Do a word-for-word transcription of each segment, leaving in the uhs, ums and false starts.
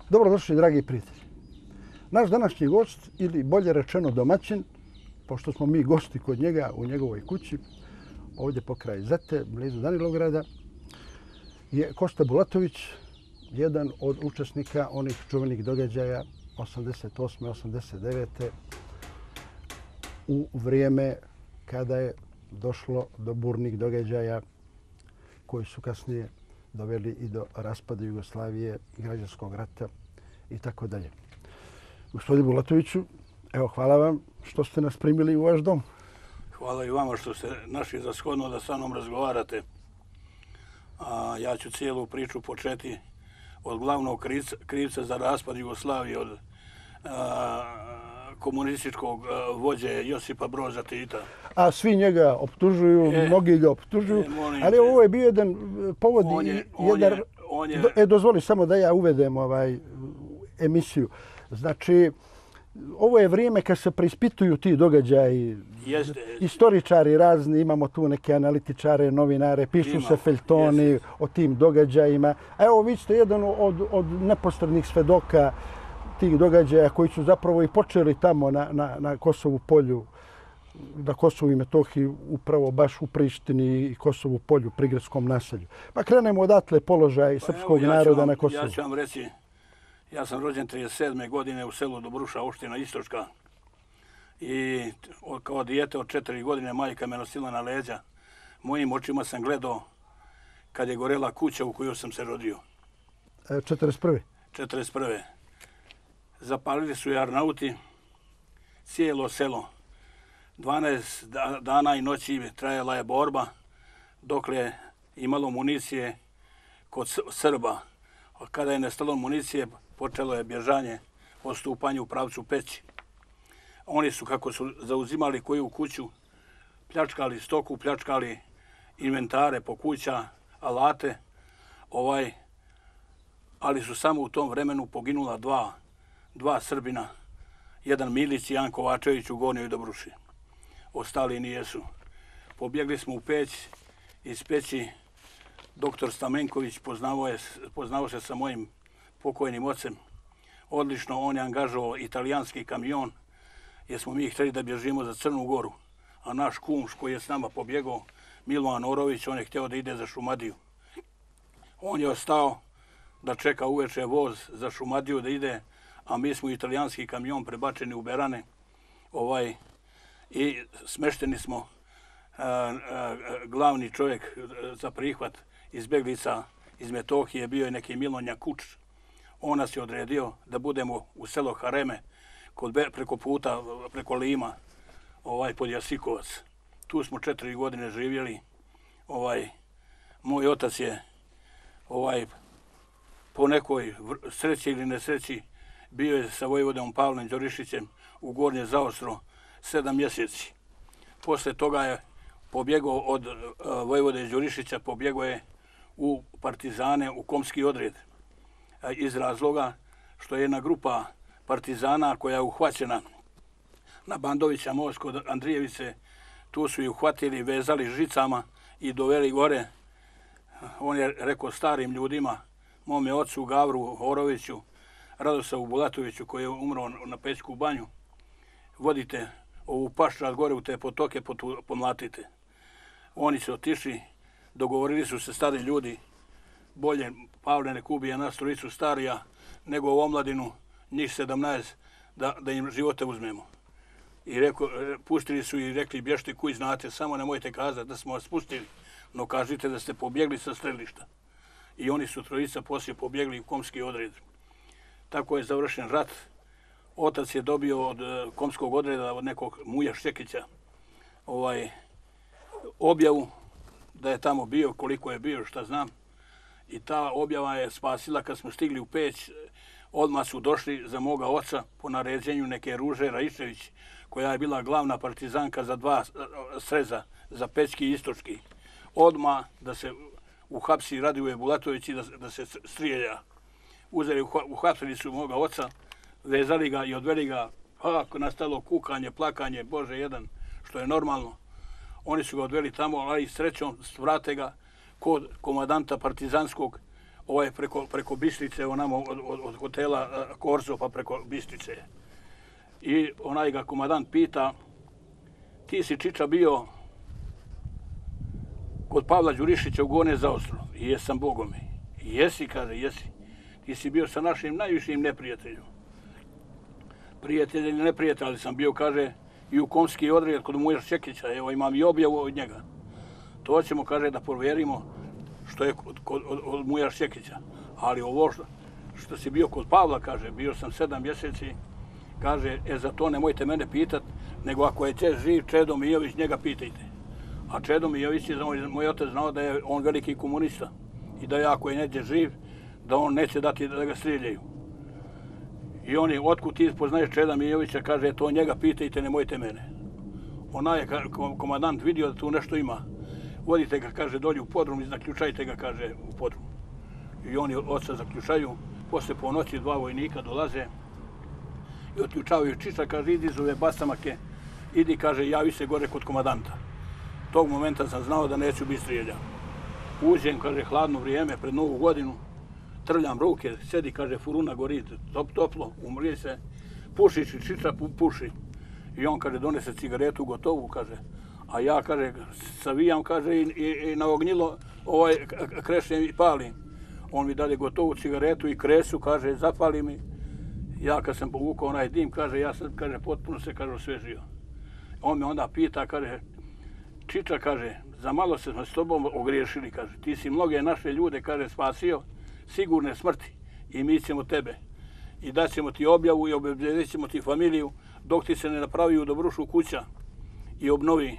Dobrodošli, dragi prijatelji. Naš današnji gost, ili bolje rečeno domaćin, pošto smo mi gosti kod njega u njegovoj kući, ovdje pokraj Zete, blizu Danilovgrada, je Kosta Bulatović, jedan od učesnika onih čuvenih događaja osamdeset osme osamdeset devete u vrijeme kada je došlo do burnih događaja koji su kasnije doveli i do raspada Jugoslavije, građanskog rata i tako dalje. Gospodine Bulatoviću, evo, hvala vam što ste nas primili u vaš dom. Hvala i vama što ste našli za shodno da sa mnom razgovarate. A ja ću cijelu priču početi od glavnog krivca, krivca za raspad Jugoslavije, od a, komunističkog a, vođe Josipa Broza Tita. A svi njega optužuju, e, mnogi ga optužuju, e, ali ovo je bio jedan povod on je, i on jedan... je, on je, E, dozvoli samo da ja uvedem ovaj emisiju. Znači, ovo je vrijeme kad se preispituju ti događaji. Jeste, Istoričari razni, imamo tu neke analitičare, novinare, pišu Ima, se feljtoni jeste. o tim događajima. A evo, vi ste jedan od, od neposrednih svedoka tih događaja koji su zapravo i počeli tamo na, na, na Kosovu polju, na Kosovu i Metohiji, upravo baš u Prištini i Kosovu polju, prigradskom naselju. Pa krenemo odatle položaj pa srpskog evo, ja naroda vam, na Kosovu. Ja ću vam reći, ja sam rođen trideset sedme godine u selu Dobruša, opština Istočka. I kao dijete od četiri godine majka me nosila na leđa. Mojim očima sam gledao kad je gorela kuća u kojoj sam se rodio. E, četrdeset prve. četrdeset prve. Zapalili su je Arnauti, cijelo selo. dvanaest dana i noći trajala je borba, dokle je imalo municije kod Srba. Kada je nestalo municije, počelo je bježanje, odstupanje u pravcu Peći. Oni su, kako su zauzimali koju kuću, pljačkali stoku, pljačkali inventare po kuća, alate, ovaj, ali su samo u tom vremenu poginula dva, dva Srbina, jedan Milić i Jan Kovačević u Gornjoj Dobruši. Ostali nijesu. Pobjegli smo u Peć, iz Peći doktor Stamenković poznao, je, poznao se sa mojim pokojnim ocem. Odlično, on je angažovao italijanski kamion, jer smo mi htjeli da bježimo za Crnu Goru. A naš kum koji je s nama pobjegao, Milovan Orović, on je htio da ide za Šumadiju. On je ostao da čeka uveče voz za Šumadiju da ide, a mi smo italijanski kamion prebačeni u Berane. Ovaj, i smešteni smo, a, a, glavni čovjek za prihvat izbjeglica iz Metohije bio je neki Milonja Kuč. On nas je odredio da budemo u selo Hareme, kod Be, preko puta, preko Lima, ovaj, pod Jasikovac. Tu smo četiri godine živjeli. Ovaj, moj otac je ovaj, po nekoj sreći ili nesreći bio je sa vojvodom Pavlom Đorišićem u Gornje Zaostro sedam mjeseci. Posle toga je pobjegao od uh, vojvode Đurišića, pobjegao je u partizane, u Komski odred. Uh, iz razloga što je jedna grupa partizana koja je uhvaćena na Bandovića most kod Andrijevice, tu su ih uhvatili, vezali žicama i doveli gore. Uh, on je rekao starim ljudima, mome ocu Gavru Oroviću, Radosavu Bulatoviću koji je umro na Pećku banju, vodite ovu paščad gore u te potoke, pomlatite. Oni su otišli, dogovorili su se stari ljudi, bolje Pavle nek ubije nas trojicu starija, nego u omladinu, njih sedamnaest, da, da im živote uzmemo. I reko, pustili su i rekli, bježte kuj znate, samo nemojte kazati da smo vas pustili, no kažite da ste pobjegli sa strelišta. I oni su trojica poslije pobjegli u Komski odred. Tako je završen rat. Otac je dobio od Komskog odreda, od nekog Muja Štekića, ovaj, objavu da je tamo bio, koliko je bio, šta znam. I ta objava je spasila kad smo stigli u Peć. Odmah su došli za moga oca po naređenju neke Ruže Raičević, koja je bila glavna partizanka za dva sreza, za Pećki i Istočki. Odmah da se uhapsi Radivoje Bulatović i da, da se strijelja. Uzeli, uhapsili su moga oca, vezali ga i odveli ga, ako nastalo kukanje, plakanje, Bože jedan, što je normalno. Oni su ga odveli tamo, ali srećom vrate ga kod komadanta partizanskog ovaj preko, preko Bistrice, onamo od, od, od hotela Korzo pa preko Bistrice. I onaj ga komadant pita, ti si Čiča bio kod Pavla Đurišića u Gornje Zaostro. I jesam Bogom. I jesi, kaže, jesi. Ti si bio sa našim najvišim neprijateljom. Prijatelj ili neprijatelj, ali sam bio, kaže, i u Komski odred kod Mujer Čekića. Evo, imam i objavu od njega. To ćemo, kaže, da provjerimo što je kod, kod, od, od Mujer Čekića. Ali ovo što, što si bio kod Pavla, kaže, bio sam sedam mjeseci, kaže, e, za to nemojte mene pitat, nego ako je će živ Čedo Mijović, njega pitajte. A Čedo Mijović je, moj, moj otac znao da je on veliki komunista i da je ako je neđe živ, da on neće dati da ga strijeljaju. I oni, otkud ti poznaješ Čeda Mijovića, kaže, to njega pitajte, nemojte mene. Ona je komandant vidio da tu nešto ima. Vodite ga, kaže, dolje u podrum i zaključajte ga, kaže, u podrum. I oni oca zaključaju, posle po noći dva vojnika dolaze i otključavaju Čiča, kaže, idi iz ove basamake, idi, kaže, javi se gore kod komandanta. Tog momenta sam znao da neću biti strijeljan. Uđem, kaže, hladno vrijeme, pred Novu godinu, trljam ruke, sedi, kaže, furuna gori, top, toplo, umrije se, pušiš i Čiča pu, puši. I on, kaže, donese cigaretu gotovu, kaže, a ja, kaže, savijam, kaže, i, i, i na ognjilo ovaj, krešem i palim. On mi dalje gotovu cigaretu i kresu, kaže, zapali mi. Ja kad sam povukao onaj dim, kaže, ja sam, kaže, potpuno se, kaže, osvežio. On me onda pita, kaže, Čiča, kaže, za malo se smo s tobom ogriješili, kaže, ti si mnoge naše ljude, kaže, spasio, sigurne smrti i mi ćemo tebe. I daćemo ti objavu i obezbedit ćemo ti familiju dok ti se ne napravi u Dobrušu kuća i obnovi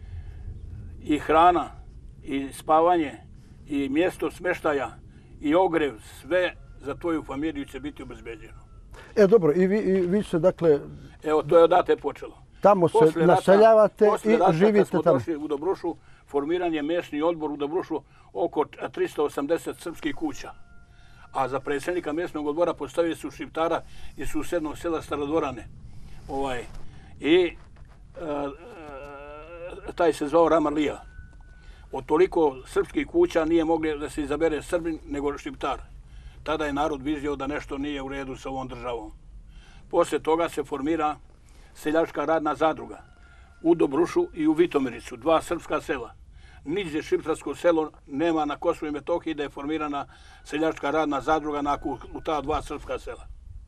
i hrana i spavanje i mjesto smještaja i ogrev, sve za tvoju familiju će biti obezbeđeno. E, dobro, i vi, i vi se, dakle... Evo, to je odate počelo. Tamo se posle naseljavate rata, i rata, živite tamo. Posle rata, kad smo došli u Dobrušu, formiran je mjesni odbor u Dobrušu oko tristo osamdeset srpskih kuća. A za predsjednika mjesnog odbora postavili su Šiptara iz susednog sela Starodvorane. Ovaj, I a, a, taj se zvao Ramarlija. Od toliko srpskih kuća nije mogli da se izabere Srbin nego Šiptar. Tada je narod vidio da nešto nije u redu sa ovom državom. Poslije toga se formira seljačka radna zadruga u Dobrušu i u Vitomiricu, dva srpska sela. Niđe šiptarsko selo nema na Kosovu i Metohiji da je formirana seljačka radna zadruga nakon u ta dva srpska sela.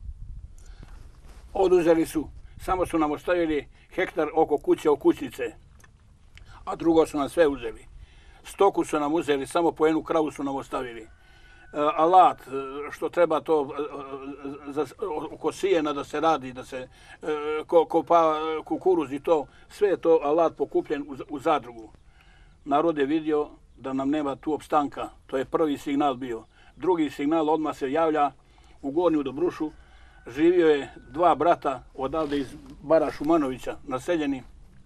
Oduzeli su, samo su nam ostavili hektar oko kuće o kućnice, a drugo su nam sve uzeli. Stoku su nam uzeli, samo po jednu kravu su nam ostavili. Alat, što treba to za, oko sijena da se radi, da se kopa kukuruz i to, sve je to alat pokupljen u, u zadrugu. Narod je vidio da nam nema tu opstanka, to je prvi signal bio. Drugi signal odmah se javlja u Gornju Dobrušu, živio je dva brata odavde iz Bara Šumanovića, naseljeni,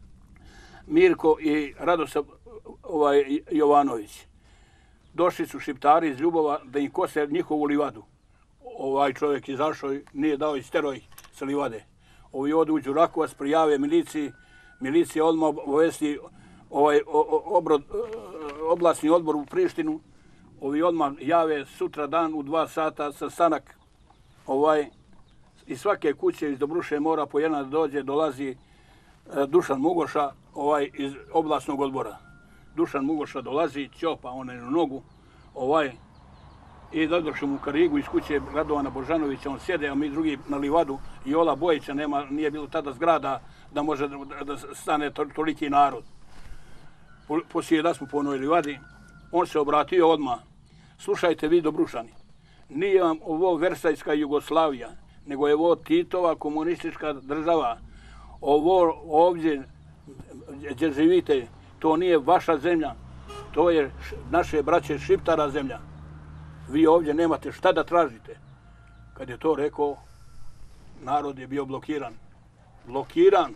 Mirko i Radosav ovaj, Jovanović. Došli su Šiptari iz Ljubova da im kose njihovu livadu. Ovaj čovjek izašao i nije dao istero ih sa livade. Ovi odu u Đurakovac, prijave miliciji, milicija odmah obavesti ovaj obrod, oblasni odbor u Prištinu. Ovi odmah jave sutra dan u dva sata sa stanak. Ovaj, iz svake kuće iz Dobruše mora po jedna dođe, dolazi Dušan Mugoša ovaj, iz oblasnog odbora. Dušan Mugoša dolazi, ćopa onaj na nogu, ovaj, i došao mu Karigu iz kuće Radovana Božanovića, on sjede, a mi drugi na livadu, i Ola Bojića, nema, nije bilo tada zgrada da može da, da stane to, toliki narod. Po, poslije da smo po onoj livadi, on se obratio odmah. Slušajte vi Dobrušani, nije vam ovo Versajska Jugoslavija, nego je ovo Titova komunistička država. Ovo ovdje gdje živite, to nije vaša zemlja, to je naše braće Šiptara zemlja. Vi ovdje nemate šta da tražite. Kad je to rekao, narod je bio blokiran. Blokiran.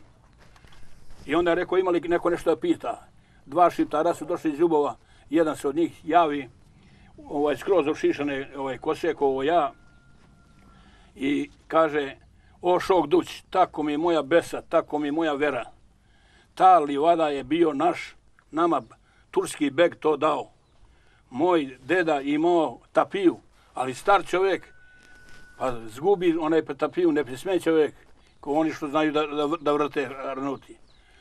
I onda je rekao, ima li neko nešto da pita. Dva Šiptara su došli iz Ljubova, jedan se od njih javi, ovaj, skroz ošišane ovaj, kose, ko ovo ja, i kaže, o Šok Duć, tako mi je moja besa, tako mi je moja vera. Ta livada je bio naš, nama turski beg to dao. Moj deda imao tapiju, Ali star čovjek, pa zgubi onaj petapiju, nepismen čovjek, ko oni što znaju da, da, da vrte rnuti.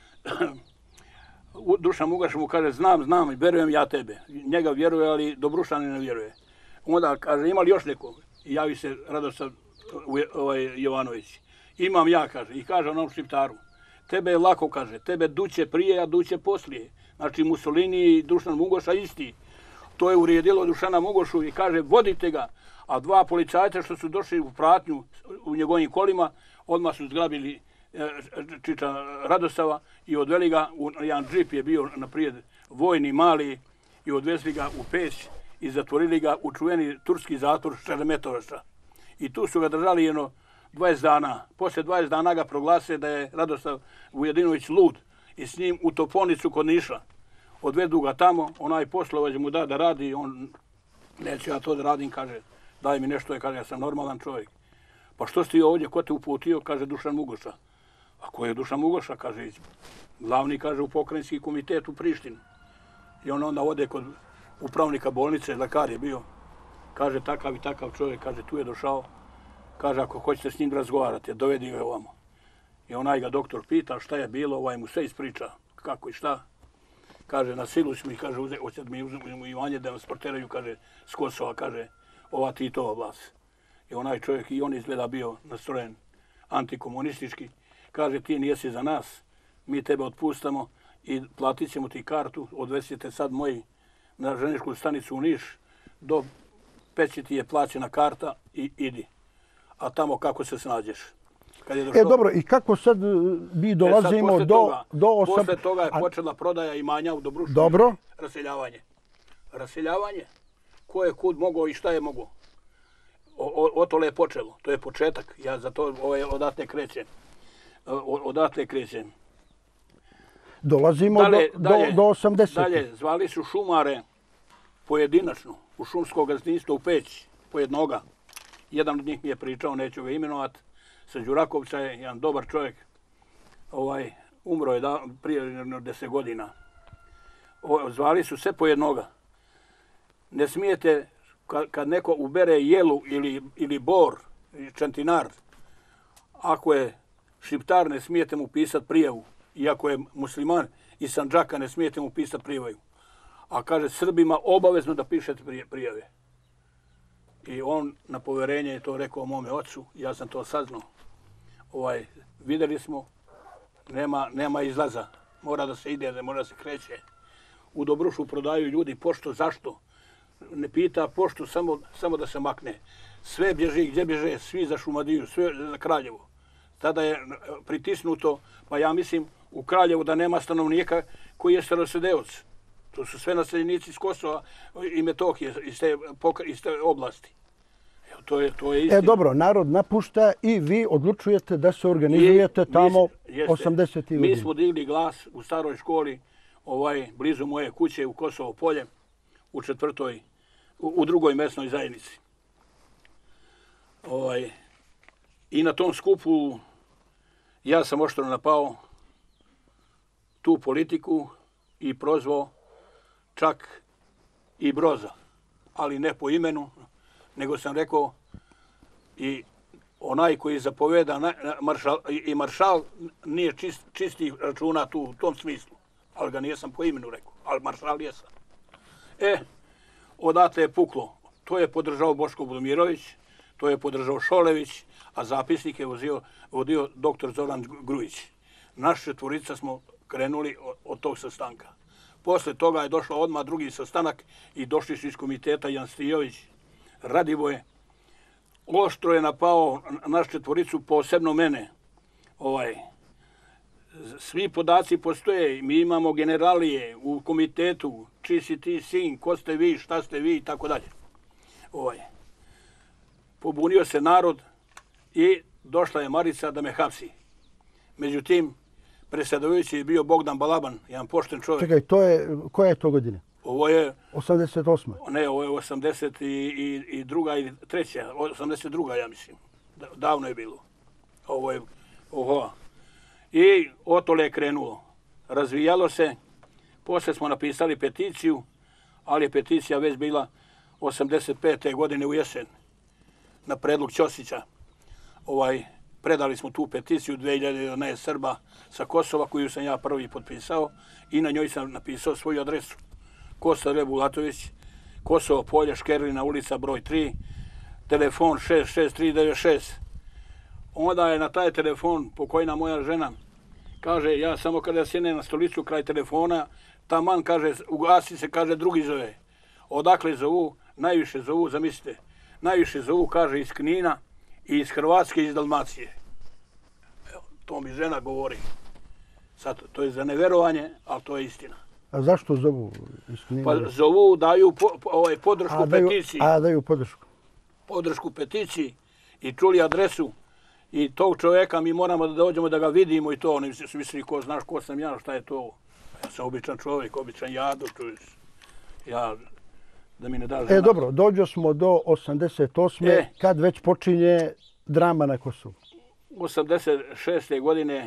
Dušan Mugaš mu kaže, znam, znam, vjerujem ja tebe. Njega vjeruje, ali Dobrušani ne vjeruje. Onda kaže, ima li još neko? I javi se Radosav ovaj, Jovanović. Imam ja, kaže. I kaže onom Šiptaru. Tebe je lako, kaže. Tebe duće prije, a duće poslije. Znači Mussolini i Dušan Mugoša isti. To je urijedilo Dušana Mugošu i kaže, vodite ga. A dva policajca što su došli u pratnju u njegovim kolima, odmah su zgrabili Čiča Radosava i odveli ga, u jedan džip je bio naprijed vojni, mali, i odvezli ga u Peć i zatvorili ga u čuveni turski zatvor Šeremetovača. I tu su ga držali jedno dvadeset dana. Poslije dvadeset dana ga proglase da je Radosav Vujedinović lud i s njim u Toponicu kod Niša. Odvedu ga tamo, onaj poslovac mu da da radi, on neće ja to da radim, kaže, daj mi nešto, je, kaže, ja sam normalan čovjek. Pa što si ti ovdje, ko te uputio, kaže Dušan Mugoša. A ko je Dušan Mugoša, kaže, glavni, kaže, u pokrajinski komitet u Prištini. I on onda ode kod upravnika bolnice, lekar je bio, kaže, takav i takav čovjek, kaže, tu je došao, kaže, ako hoćete s njim razgovarati, dovedi ga ovamo. I onaj ga doktor pita šta je bilo, ovaj mu sve ispriča, kako i šta. Kaže, na silu ću mi, kaže, hoćete mi uzmemo Ivanje da vam sporteraju, kaže, s Kosova, kaže, ova Titova vlast. I onaj čovjek, i on izgleda bio nastrojen antikomunistički, kaže, ti nijesi za nas, mi tebe otpustamo i platit ćemo ti kartu, odvesite sad moji na ženičku stanicu u Niš, do Peći ti je plaćena karta i idi. A tamo kako se snađeš. Kad je došlo... E dobro, i kako sad mi dolazimo e sad, do... Toga, do osam... Posle toga je počela prodaja imanja u Dobrušinu. Dobro. Raseljavanje. Raseljavanje. Ko je kud mogao i šta je mogao. Otole je počelo. To je početak. Ja za to ovaj, odatle krećem. Odatle krećem. Dolazimo dalje, do, dalje, do, do osamdesetih. Dalje, zvali su šumare pojedinačno u šumsko gazdinstvo u Peći, po jednoga. Jedan od njih mi je pričao, neću ga imenovat, sa Đurakovca je jedan dobar čovjek. Ovaj, umro je da, prije deset godina. O, zvali su sve po jednoga. Ne smijete, kad, kad neko ubere jelu ili, ili bor, čantinar, ako je šiptar, ne smijete mu pisati prijavu. Iako je musliman i Sandžaka, ne smijete mu pisati prijavu. A kaže, Srbima obavezno da pišete prijave. I on na poverenje je to rekao mome ocu, ja sam to saznao. Ovaj, vidjeli smo, nema, nema izlaza, mora da se ide, mora da se kreće. U Dobrušu prodaju ljudi pošto, zašto? Ne pita pošto, samo, samo da se makne. Sve bježi, gdje bježe, svi za Šumadiju, sve za Kraljevo. Tada je pritisnuto, pa ja mislim, u Kraljevu da nema stanovnika koji je starosedeoc. To su sve naseljenici iz Kosova i Metohije, iz te, iz te oblasti. Evo, to je, to je istina. E dobro, narod napušta i vi odlučujete da se organizujete I, tamo osamdesetih godina. Mi smo digli glas u staroj školi, ovaj, blizu moje kuće u Kosovo polje, u četvrtoj, u, u drugoj mesnoj zajednici. Ovaj, I na tom skupu ja sam oštro napao tu politiku i prozvao čak i Broza, ali ne po imenu, nego sam rekao i onaj koji zapoveda maršal, i maršal nije čist, čisti računa tu u tom smislu, ali ga nisam po imenu rekao, ali maršal jesam. E, odatle je puklo. To je podržao Boško Budimirović, to je podržao Šolević, a zapisnik je vodio, vodio doktor Zoran Grujić. Naš četvorica smo krenuli od, od tog sastanka. Posle toga je došao odmah drugi sastanak i došli su iz komiteta Jan Stijović, Radivoje. Oštro je napao naš četvoricu, posebno mene. Ovaj, svi podaci postoje, mi imamo generalije u komitetu, čiji si ti sin, ko ste vi, šta ste vi i tako dalje. Ovaj. Pobunio se narod i došla je Marica da me hapsi. Međutim, predsjedovajući je bio Bogdan Balaban, jedan pošten čovjek. Čekaj, to je, koja je to godina? Ovo je... osamdeset osma. Ne, ovo je osamdeset druga i treća. osamdeset druga ja mislim. Davno je bilo. Ovo je... Oho. I otole je krenulo. Razvijalo se. Poslije smo napisali peticiju, ali je peticija već bila osamdeset pete godine u jesen na predlog Ćosića ovaj, predali smo tu peticiju dvije hiljade jedanaeste Srba sa Kosova koju sam ja prvi potpisao i na njoj sam napisao svoju adresu. Kosta R. Bulatović, Kosovo polje, Škerlina ulica broj tri, telefon šest šest tri devet šest. Onda je na taj telefon pokojna moja žena, kaže, ja samo kada sjene na stolicu kraj telefona, taman kaže, ugasi se, kaže, drugi zove. Odakle zovu? Najviše zovu, zamislite, najviše zovu, kaže, iz Knina i iz Hrvatske i iz Dalmacije. Evo, to mi žena govori. Sad, to je za neverovanje, ali to je istina. A zašto zovu iz Knina? Pa zovu, daju po, po, ovaj, podršku a, daju, peticiji. A, daju podršku. Podršku peticiji i čuli adresu. I tog čovjeka mi moramo da dođemo da ga vidimo i to. Oni su mislili, ko znaš ko sam ja, šta je to. Ja sam običan čovjek, običan jado, čuješ. Ja, da mi ne daš... E, dobro, dođo smo do osamdeset osme E, kad već počinje drama na Kosovu. osamdeset šeste godine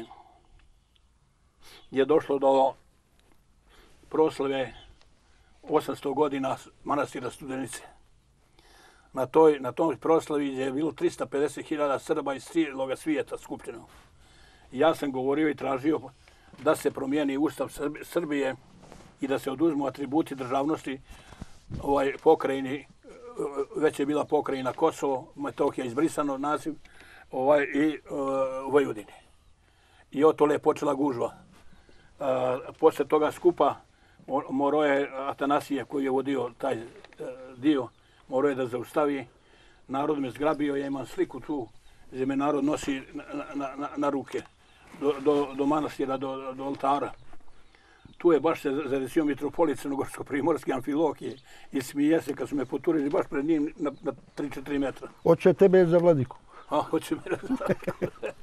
je došlo do proslave osamsto godina manastira Studenice. Na toj, na toj proslavi je bilo trista pedeset hiljada Srba iz cijeloga svijeta skupljeno. Ja sam govorio i tražio da se promijeni ustav Srbije i da se oduzmu atributi državnosti ovaj pokrajini, već je bila pokrajina Kosovo, Metohija izbrisano naziv, ovaj, i uh, Vojvodine. I otole je počela gužva. Uh, posle toga skupa morao je Atanasije koji je vodio taj uh, dio, morao je da zaustavi. Narod me zgrabio, ja imam sliku tu gdje me narod nosi na, na, na, na ruke do, do, do manastira, do, do oltara. Tu je baš se zadesio mitropolit Crnogorsko-primorski Amfilohije i smije se kad su me poturili baš pred njim na, na tri četiri metra. Hoće tebe za vladiku? A, hoće me za vladiku.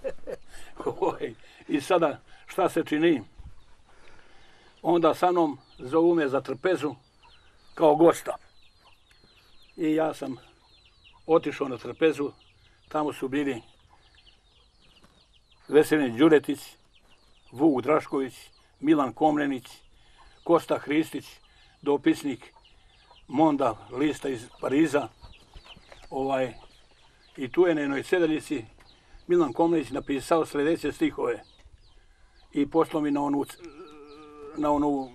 I sada šta se čini? Onda sa mnom zovu me za trpezu kao gosta. I ja sam otišao na trpezu, tamo su bili Veselin Đuretić, Vuk Drašković, Milan Komnenić, Kosta Hristić, dopisnik Monda, lista iz Pariza. Ovaj, I tu je na jednoj sedeljici Milan Komnenić napisao sljedeće stihove i poslao mi na onu, na onu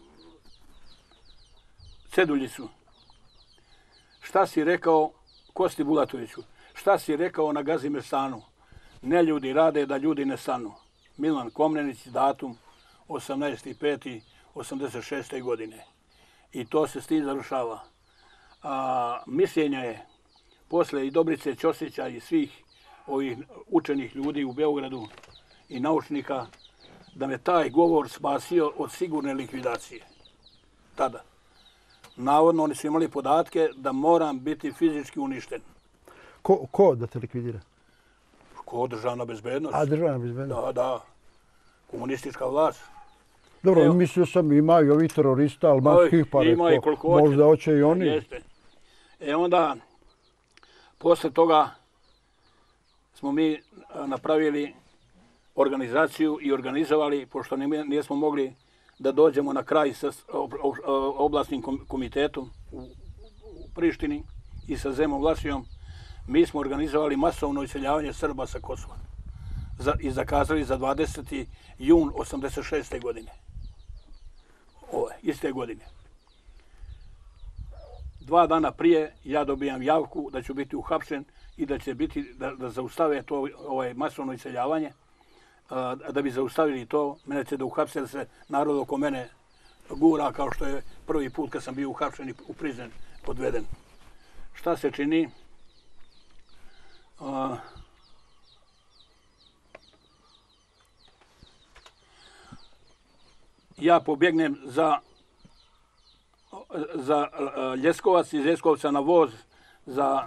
ceduljicu. Šta si rekao Kosti Bulatoviću? Šta si rekao na Gazimestanu? Ne ljudi rade da ljudi ne stanu. Milan Komnenić, datum osamnaesti peti osamdeset šeste godine. I to se s tim završava. A, mišljenja je posle i Dobrice Ćosića i svih ovih učenih ljudi u Beogradu i naučnika da me taj govor spasio od sigurne likvidacije. Tada. Navodno oni su imali podatke da moram biti fizički uništen. Ko, ko da te likvidira? Ko državna bezbednost? A državna bezbednost? Da, da. Komunistička vlast. Dobro, Evo, mislio sam ima i ovi terorista albanskih, pa ima i koliko hoće. možda hoće i oni. Jeste. E onda, posle toga smo mi napravili organizaciju i organizovali, pošto nismo mogli da dođemo na kraj sa oblastnim komitetom u Prištini i sa Zemom Vlasijom, mi smo organizovali masovno iseljavanje Srba sa Kosova i zakazali za dvadeseti jun osamdeset šeste godine. Ove, iste godine. Dva dana prije ja dobijam javku da ću biti uhapšen i da će biti, da, da zaustave to ovaj, masovno iseljavanje. A, da bi zaustavili to, mene će da uhapse, da se narod oko mene gura kao što je prvi put kad sam bio uhapšen i u prizren odveden. Šta se čini? A, ja pobjegnem za, za Ljeskovac, iz Ljeskovca na voz za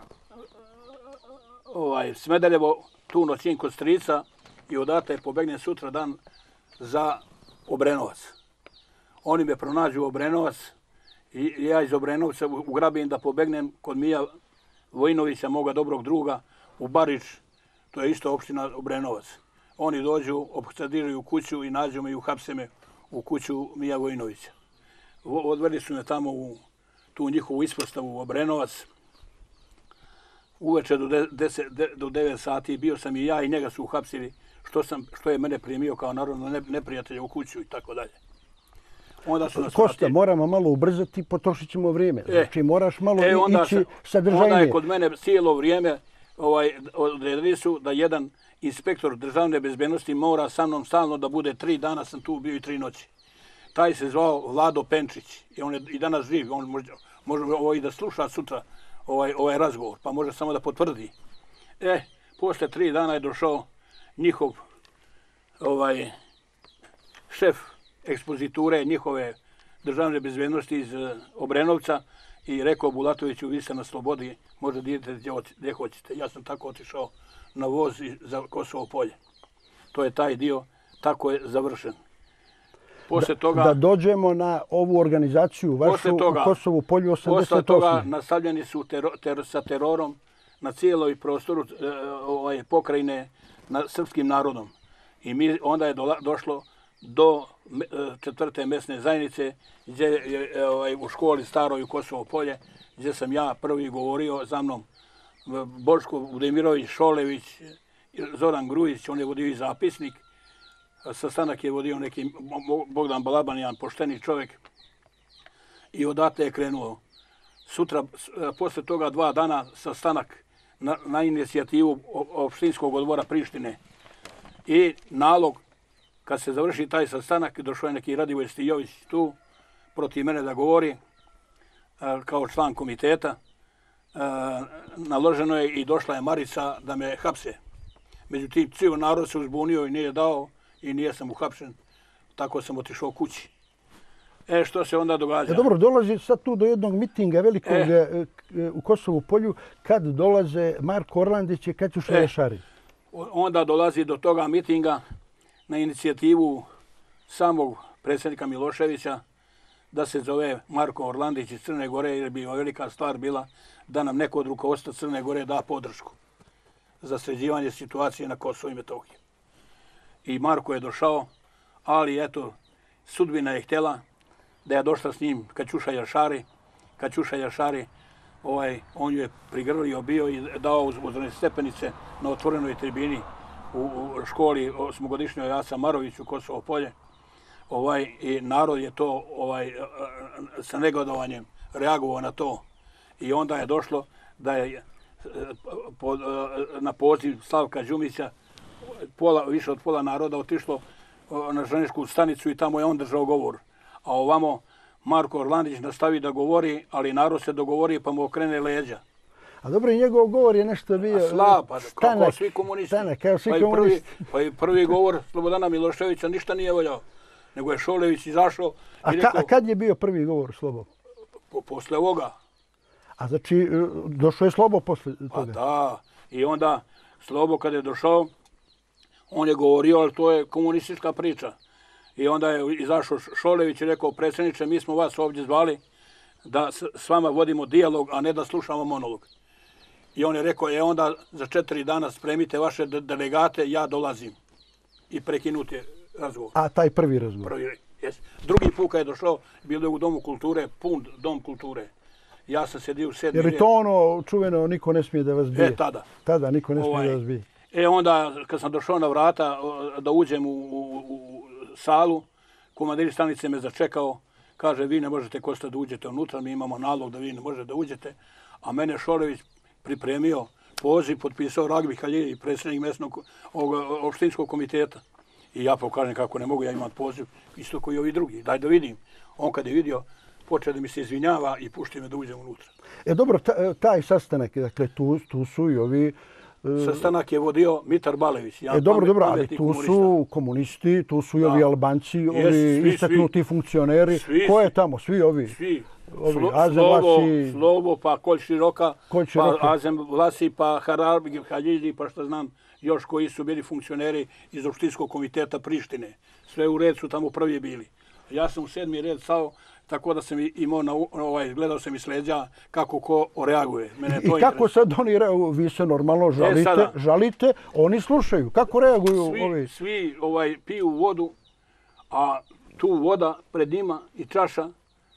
ovaj, Smederevo, tu noćim kod strica i odatle pobegnem sutra dan za Obrenovac. Oni me pronađu u Obrenovac i ja iz Obrenovca ugrabim da pobegnem kod Mija Vojinovića, moga dobrog druga, u Barič, to je isto opština Obrenovac. Oni dođu, opsadiraju kuću i nađu me i uhapse me u kuću Mija Vojinovića. Odveli su me tamo u tu njihovu ispostavu u Obrenovac. Uveče do, deset, do devet sati bio sam i ja i njega su uhapsili što, sam, što je mene primio kao naravno ne, neprijatelja u kuću i tako dalje. Onda su nas Kosta, vratili. moramo malo ubrzati, potrošit ćemo vrijeme. E, Znači moraš malo e, onda ići sam, sadržajnije. Onda je kod mene cijelo vrijeme ovaj, odredili su da jedan inspektor državne bezbednosti mora sa mnom stalno da bude tri dana, sam tu bio i tri noći. Taj se zvao Vlado Penčić i on je i danas živ, on može, može ovaj, da sluša sutra ovaj, ovaj razgovor, pa može samo da potvrdi. E, posle tri dana je došao njihov ovaj, šef ekspoziture njihove državne bezbednosti iz Obrenovca i rekao Bulatoviću, vi ste na slobodi, možda da idete gdje hoćete. Ja sam tako otišao na voz za Kosovo polje. To je taj dio, tako je završen. Posle toga, da, da dođemo na ovu organizaciju vašu toga, u Kosovu polju osamdeset osam. Posle toga nastavljeni su tero, ter, sa terorom na cijeloj prostoru e, ovaj, pokrajine na srpskim narodom. I mi, onda je dola, došlo do e, četvrte mesne zajednice gdje je e, ovaj, u školi staroj u Kosovo polje, gdje sam ja prvi govorio za mnom Boško Budimirović, Šolević, Zoran Grujić, on je vodio i zapisnik. Sastanak je vodio neki Bogdan Balaban, jedan pošteni čovjek. I odatle je krenuo. Sutra, posle toga dva dana, sastanak na, na inicijativu opštinskog odbora Prištine. I nalog, kad se završi taj sastanak, došao je neki Radivoj Stijović tu, protiv mene da govori, kao član komiteta. Naloženo je i došla je Marica da me hapse. Međutim, cijel narod se uzbunio i nije dao i nije sam uhapšen. Tako sam otišao kući. E, što se onda događa? E, dobro, dolazi sad tu do jednog mitinga velikog e, u Kosovu polju, kad dolaze Marko Orlandić i Kaćuša Jašari. E, onda dolazi do toga mitinga na inicijativu samog predsjednika Miloševića da se zove Marko Orlandić iz Crne Gore, jer bi velika stvar bila da nam neko od rukovodstva Crne Gore da podršku za sređivanje situacije na Kosovu i Metohiji. I Marko je došao, ali eto, sudbina je htjela da je došla s njim Kaćuša Jašari. Kaćuša Jašari, ovaj, on ju je prigrlio bio i dao uz, uz stepenice na otvorenoj tribini u, u školi osmogodišnjoj Aca Marović u Kosovo polje. Ovaj, i narod je to ovaj, sa negodovanjem reagovao na to. I onda je došlo da je po, na poziv Slavka Đumića pola, više od pola naroda otišlo na ženičku stanicu i tamo je on držao govor. A ovamo Marko Orlandić nastavi da govori, ali narod se dogovori pa mu okrene leđa. A dobro, i njegov govor je nešto bio... A slab, pa kao svi komunisti. Stanak, kao svi pa, i komunisti. Prvi, pa i prvi govor Slobodana Miloševića ništa nije voljao. Nego je Šolević izašao i rekao... A, ka, a kad je bio prvi govor Slobo? Po, posle ovoga. A znači, došao je Slobo posle toga? Pa da. I onda Slobo kad je došao, on je govorio, ali to je komunistička priča. I onda je izašao Šolević i rekao, predsjedniče, mi smo vas ovdje zvali da s vama vodimo dijalog, a ne da slušamo monolog. I on je rekao, je onda za četiri dana spremite vaše delegate, ja dolazim. I prekinut je razgovor. A taj prvi razgovor? Prvi, jes. Drugi put kad je došao, bilo je u Domu kulture, pun Dom kulture. Ja sam sedio u sedmi red. Jer je to ono čuveno, niko ne smije da vas bije? E, tada. Tada niko ne smije ovaj, da vas bije. E, onda, kad sam došao na vrata da uđem u, u, u salu, komandir stanice me začekao, kaže, vi ne možete, Kosta, da uđete unutra, mi imamo nalog da vi ne možete da uđete. A mene Šolević pripremio poziv, potpisao Ragbi Halji, predsjednik mesnog opštinskog komiteta. I ja pokažem kako ne mogu, ja imam poziv, isto koji ovi drugi, daj da vidim. On kad je vidio, počeo da mi se izvinjava i pušti me da uđem unutra. E dobro, taj sastanak, dakle, tu, tu su i ovi... Sastanak je vodio Mitar Balević. E, dobro, dobro, ali tu komunista. Su komunisti, tu su i ovi da. Albanci, yes, ovi svi, istaknuti svi. funkcioneri. Svi, Ko je tamo? Svi ovi? Svi. Ovi, Slo, Azem Slobo, Vlasi... Slobo, pa Kolj Široka, Kolj Široka. pa Azem Vlasi, pa Hararbi Haljidi, pa što znam, još koji su bili funkcioneri iz opštinskog komiteta Prištine. Sve u red su tamo prvi bili. Ja sam u sedmi red stao, tako da sam imao, na, ovaj, gledao sam i sleđa kako ko reaguje. Mene to I kako sad oni reaguju? Vi se normalno žalite, e, žalite, oni slušaju. Kako reaguju svi, ovi? Svi ovaj, piju vodu, a tu voda pred njima i čaša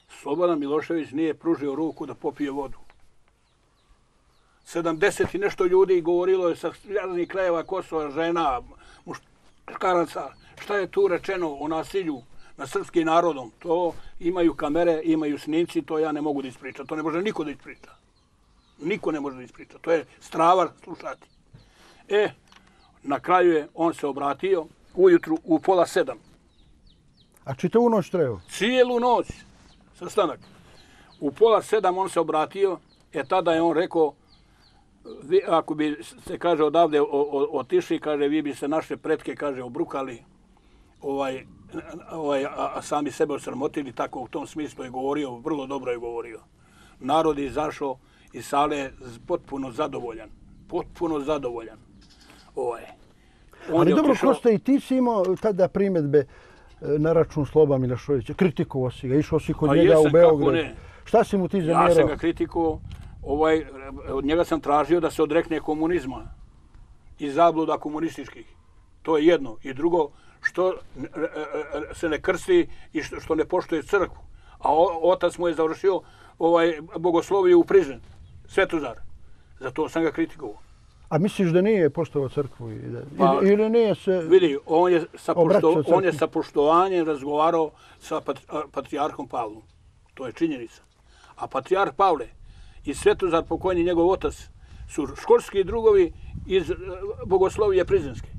Slobodan Milošević nije pružio ruku da popije vodu. sedamdeset i nešto ljudi govorilo je sa raznih krajeva Kosova, žena, muškaraca. Šta je tu rečeno o nasilju nad srpskim narodom? To imaju kamere, imaju snimci, to ja ne mogu da ispričam. To ne može niko da ispriča. Niko ne može da ispriča. To je stravar slušati. E, na kraju je on se obratio ujutru u pola sedam. A čitavu noć trebao? Cijelu noć. Sastanak. U pola sedam on se obratio, e tada je on rekao, vi, ako bi se, kaže, odavde otišli, kaže, vi bi se naše pretke, kaže, obrukali, ovaj, ovaj, a, a sami sebe osramotili, tako u tom smislu je govorio, vrlo dobro je govorio. Narod je izašao iz sale potpuno zadovoljan. Potpuno zadovoljan. Ovaj. On Ali je dobro, otišao... Kosta, i ti si imao tada primjedbe na račun Sloba Miloševića. Kritikovao si ga, išao si kod A njega jesam, u Beograd. kako ne. Šta si mu ti zamjerao? Ja sam ga kritikovao. Ovaj, od njega sam tražio da se odrekne komunizma i zabluda komunističkih. To je jedno. I drugo, što se ne krsti i što, što ne poštuje crkvu. A o, otac mu je završio ovaj, bogosloviju u Prizren, Svetozar. Zato sam ga kritikovao. A misliš da nije poštovao crkvu? I da, Pa, ili, ili nije se... Vidi, on je, sa pošto, crkvi? on je sa poštovanjem razgovarao sa pat, patrijarhom Pavlom. To je činjenica. A patrijarh Pavle i Svetozar, pokojni njegov otac, su školski drugovi iz bogoslovije Prizrenske.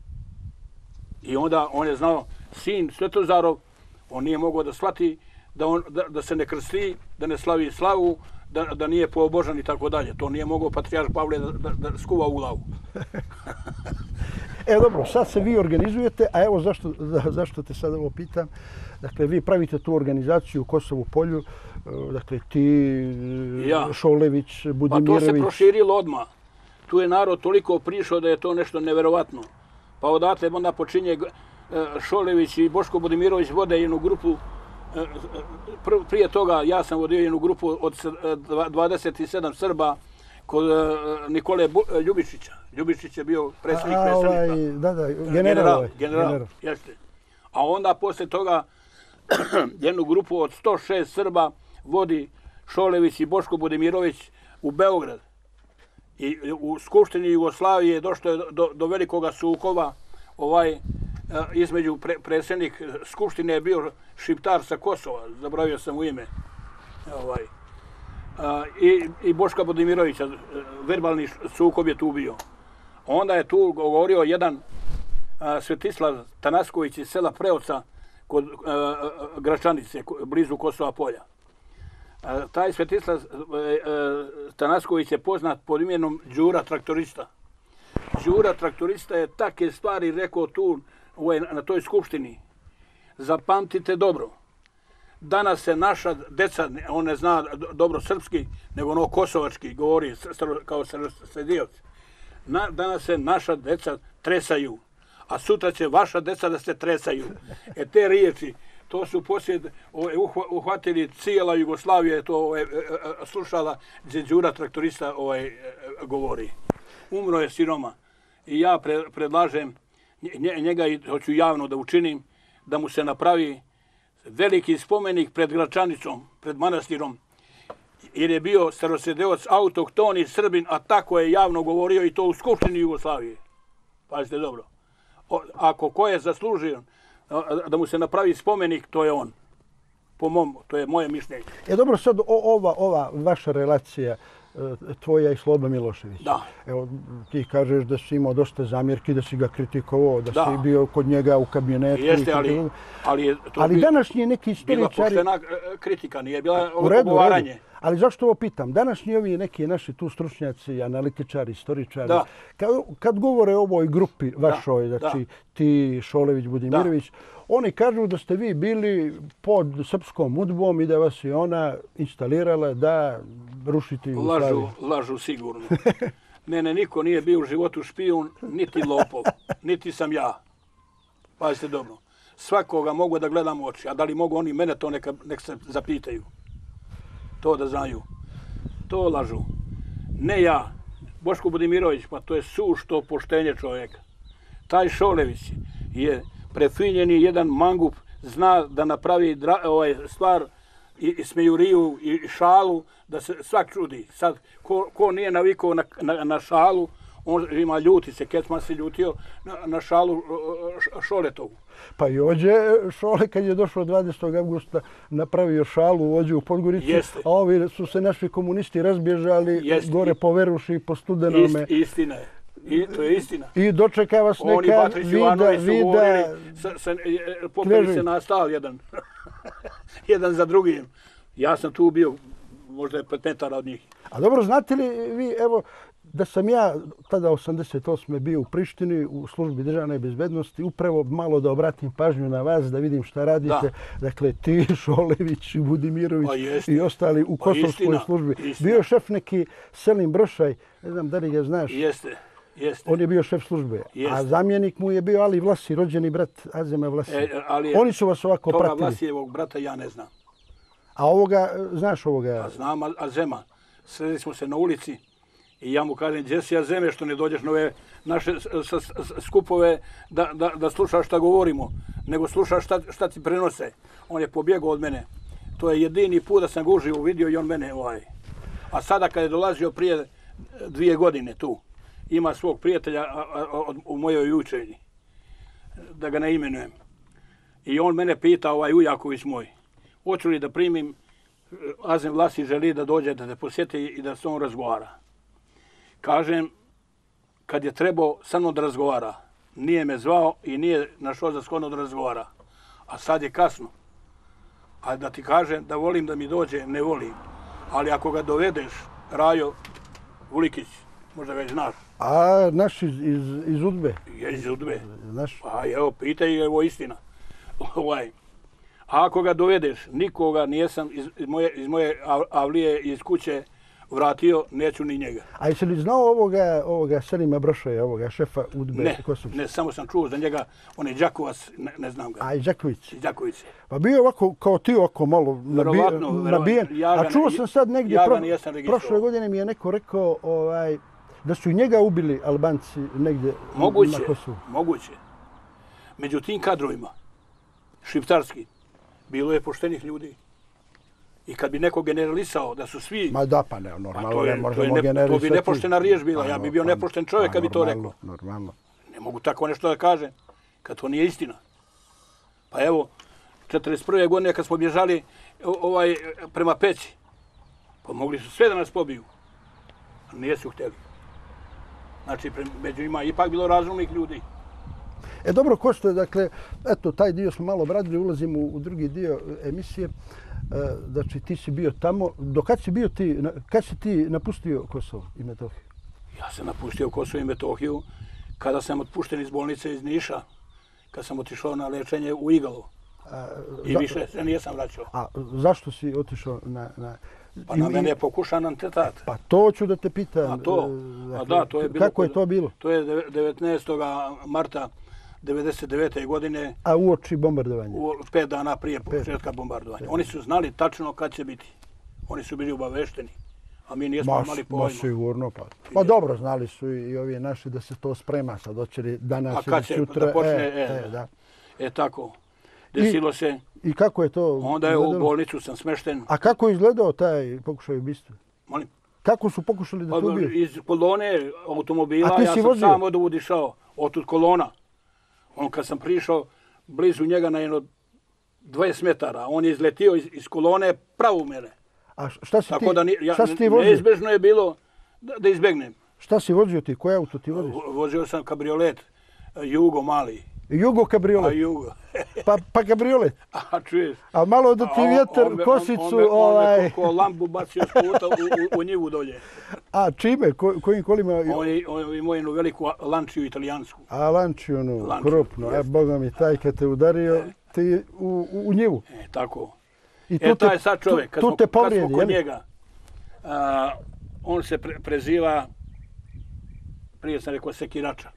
I onda on je znao, sin Svetozarov, on nije mogao da shvati da, on, da, da se ne krsti, da ne slavi slavu, da, da nije poobožan i tako dalje. To nije mogao patrijarh Pavle da, da, da skuva u glavu. E, dobro, sad se vi organizujete, a evo zašto, za, zašto te sad ovo pitam. Dakle, vi pravite tu organizaciju u Kosovu polju, dakle, ti, ja. Šolević, Budimirović... Pa to se proširilo odmah. Tu je narod toliko prišao da je to nešto neverovatno. Pa odatle onda počinje Šolević i Boško Budimirović vode jednu grupu. Prije toga ja sam vodio jednu grupu od dvadeset sedam Srba kod Nikole Ljubičića. Ljubičić je bio predsjednik predstavnika. Ovaj, da, da, general. General, ovaj, general, general. jeste. A onda poslije toga jednu grupu od sto šest Srba vodi Šolević i Boško Budimirović u Beograd. I u Skupštini Jugoslavije je došlo do, do velikoga sukoba. Ovaj, između pre, predsjednik Skupštine je bio Šiptar sa Kosova, zaboravio sam u ime. Ovaj. I, i Boška Budimirovića, verbalni sukob je tu bio. Onda je tu govorio jedan a, Svetislav Tanasković iz sela Preoca kod a, Gračanice, blizu Kosova polja. A, taj Svetislav a, Tanasković je poznat pod imenom Đura Traktorista. Đura Traktorista je take stvari rekao tu ovaj, na toj skupštini. Zapamtite dobro. Danas se naša deca, on ne zna dobro srpski, nego ono kosovački govori kao sredioc. Na, danas se naša deca tresaju, a sutra će vaša deca da se tresaju. E te riječi, to su poslije uhvatili cijela Jugoslavija, to ovaj, slušala gdje Đura Traktorista ovaj, govori. Umro je siroma i ja pre, predlažem njega i hoću javno da učinim, da mu se napravi veliki spomenik pred Gračanicom, pred manastirom, jer je bio starosjedeoc autohtoni Srbin, a tako je javno govorio i to u Skupštini Jugoslavije. Pazite dobro. O, ako ko je zaslužio da mu se napravi spomenik, to je on. Po mom, to je moje mišljenje. E dobro, sad o, ova, ova vaša relacija tvoja i Sloba Miloševića. Da. Evo, ti kažeš da si imao dosta zamjerki, da si ga kritikovao, da, da. si bio kod njega u kabinetu. Jeste, ali, ali, je to ali bi, današnji neki istoričari... Bila poštena kritika, nije bila u redu, ogovaranje. U redu. Ali zašto ovo pitam? Današnji ovi neki naši tu stručnjaci, analitičari, istoričari, da. kad, kad govore o ovoj grupi vašoj, da. znači da. ti, Šolević, Budimirović, da. Oni kažu da ste vi bili pod srpskom udbom i da vas je ona instalirala da rušite Jugoslaviju. Lažu, lažu sigurno. Mene niko nije bio u životu špijun, niti lopov, niti sam ja. Pazite dobro. Svakoga mogu da gledam u oči, a da li mogu oni mene, to neka, nek se zapitaju. To da znaju. To lažu. Ne ja. Boško Budimirović, pa to je sušto poštenje čovjeka. Taj Šolević je prefinjeni jedan mangup, zna da napravi dra, ovaj, stvar i, i smejuriju i, i šalu, da se svak čudi. Sad, ko, ko nije navikao na, na, na šalu, on ima ljuti se, Kecman se ljutio na, na šalu Šoletovu. Pa i ođe Šole kad je došao dvadesetog avgusta napravio šalu ođe u Podgorici, Jeste. a ovi su se naši komunisti razbježali Jeste. gore po Veruši, po Studenome. Ist, istina je. I, to je istina. I dočeka vas Oni neka Batrić vida, Ivanović su vida, govorili, sa, sa, popeli se na stal jedan, jedan za drugim. Ja sam tu bio, možda je pet metara od njih. A dobro, znate li vi, evo, da sam ja tada osamdeset osme bio u Prištini u službi državne bezbednosti, upravo malo da obratim pažnju na vas, da vidim šta radite. Da. Dakle, ti, Šolević, Budimirović Pa i ostali u Pa kosovskoj istina, službi. istina. Bio je šef neki Selim Brošaj, ne znam da li ga znaš. Jeste, jeste. On je bio šef službe, Jeste. a zamjenik mu je bio Ali Vlasi, rođeni brat Azema Vlasi. E, ali je- Oni su vas ovako Toga pratili. Vlasijevog brata ja ne znam. A ovoga, znaš ovoga? A znam Al- Azema. Sreli smo se na ulici i ja mu kažem, gdje si Azeme što ne dođeš na ove naše s- s- s- skupove da, da, da slušaš šta govorimo, nego slušaš šta, šta ti prenose. On je pobjegao od mene. To je jedini put da sam ga uživo vidio i on mene ovaj. A sada kad je dolazio prije dvije godine tu, ima svog prijatelja a, a, a, u mojoj učenji, da ga ne imenujem. I on mene pita, ovaj Ujaković moj, hoću li da primim, Azem Vlasi želi da dođe da te posjeti i da se on razgovara. Kažem, kad je trebao sa mnom da razgovara, nije me zvao i nije našao za shodno da razgovara. A sad je kasno. A da ti kažem da volim da mi dođe, ne volim. Ali ako ga dovedeš, Rajo Vulikić, možda ga i znaš, A naš iz, iz, iz Udbe, je iz Udbe. znaš? Pa evo, pitaj, evo istina. Ovaj. A ako ga dovedeš, nikoga nijesam iz, iz moje, iz moje av- avlije, iz kuće vratio, neću ni njega. A jesi li znao ovoga, ovoga Selima Brošaja, ovoga šefa Udbe? Ne, Kosovske? ne, samo sam čuo za njega, on je Đakovac, ne, ne znam ga. A i Đaković. Đaković. Pa bio je ovako, kao ti ovako malo nabi, Verovatno, verovatno. nabijen. Ja ga A čuo ne- sam sad negdje, ja ga pro, nijesam registrovao. prošle godine mi je neko rekao ovaj, da su i njega ubili Albanci negdje Moguće, na Kosovu. moguće. Među tim kadrovima, šiptarski, bilo je poštenih ljudi. I kad bi neko generalisao da su svi... Ma da, pa ne, Pa normalno to, ne je, to, je možemo ne, to generisati. bi nepoštena riječ bila. Pa, Ja bi bio pa, nepošten čovjek pa, kad bi to normalno, rekao. Normalno. Ne mogu tako nešto da kažem, kad to nije istina. Pa evo, četrdeset prve godine kad smo bježali o- ovaj, prema Peći, pa mogli su sve da nas pobiju. A nijesu htjeli. Znači, pre, među njima je ipak bilo razumnih ljudi. E dobro, Kosto, dakle, eto, taj dio smo malo obradili, ulazimo u, u drugi dio emisije. E, znači, ti si bio tamo. Do kad si bio ti, na, kad si ti napustio Kosovo i Metohiju? Ja sam napustio Kosovo i Metohiju kada sam otpušten iz bolnice iz Niša, kad sam otišao na lečenje u Igalo. A, I za- više se nisam vraćao. A zašto si otišao na... na Pa i- na i- mene je pokušan antetat. Pa to ću da te pitam. A to, e, a da, to je bilo... Kako je to bilo? To je deve- devetnaestog marta devedeset devete. godine, A uoči bombardovanja? u pet dana prije početka bombardovanja. Oni su znali tačno kad će biti. Oni su bili obavešteni, a mi nismo Ma, imali ma pojma. sigurno, pa. Pa dobro, znali su i, i ovi naši da se to sprema sad, hoće li danas A kad će ili sutra. da počne, e, e, e, da. E tako, desilo se, I kako je to onda je u izgledalo? bolnicu sam smešten. A kako je izgledao taj pokušaj ubistva? Molim, Kako su pokušali da pa, to ubiju? iz kolone automobila, A ti ja si sam vozio? sam oduvud išao, otud kolona. On kad sam prišao blizu njega na jedno dvadeset metara, on je izletio iz, iz kolone pravo u mene. A šta si ti, Tako da ni, ja, šta si ti vozio? neizbežno je bilo da, da izbegnem. Šta si vozio ti? Koje auto ti voziš? Vo- Vozio sam kabriolet, eh, Jugo mali, Jugo a kabriolet. Jugo. Pa, pa kabriolet. A čuješ? A malo da ti A on- vjetar on me- kosicu, on, on, me- on ovaj... me ko, ko lambu bacio s puta u, u, u njivu dolje. A čime? Ko, kojim kolima? On je, on je imao jednu veliku lančiju italijansku. A lančiju, Lančiju, krupno. E, jeste. Boga mi, taj kad te udario, ti u, u, u njivu. E, tako. I E, taj sad čovjek, kad, tu, smo, tu te kad smo povrijedi, kod jel? njega, a, on se pre, preziva, prije sam rekao, Sekirača.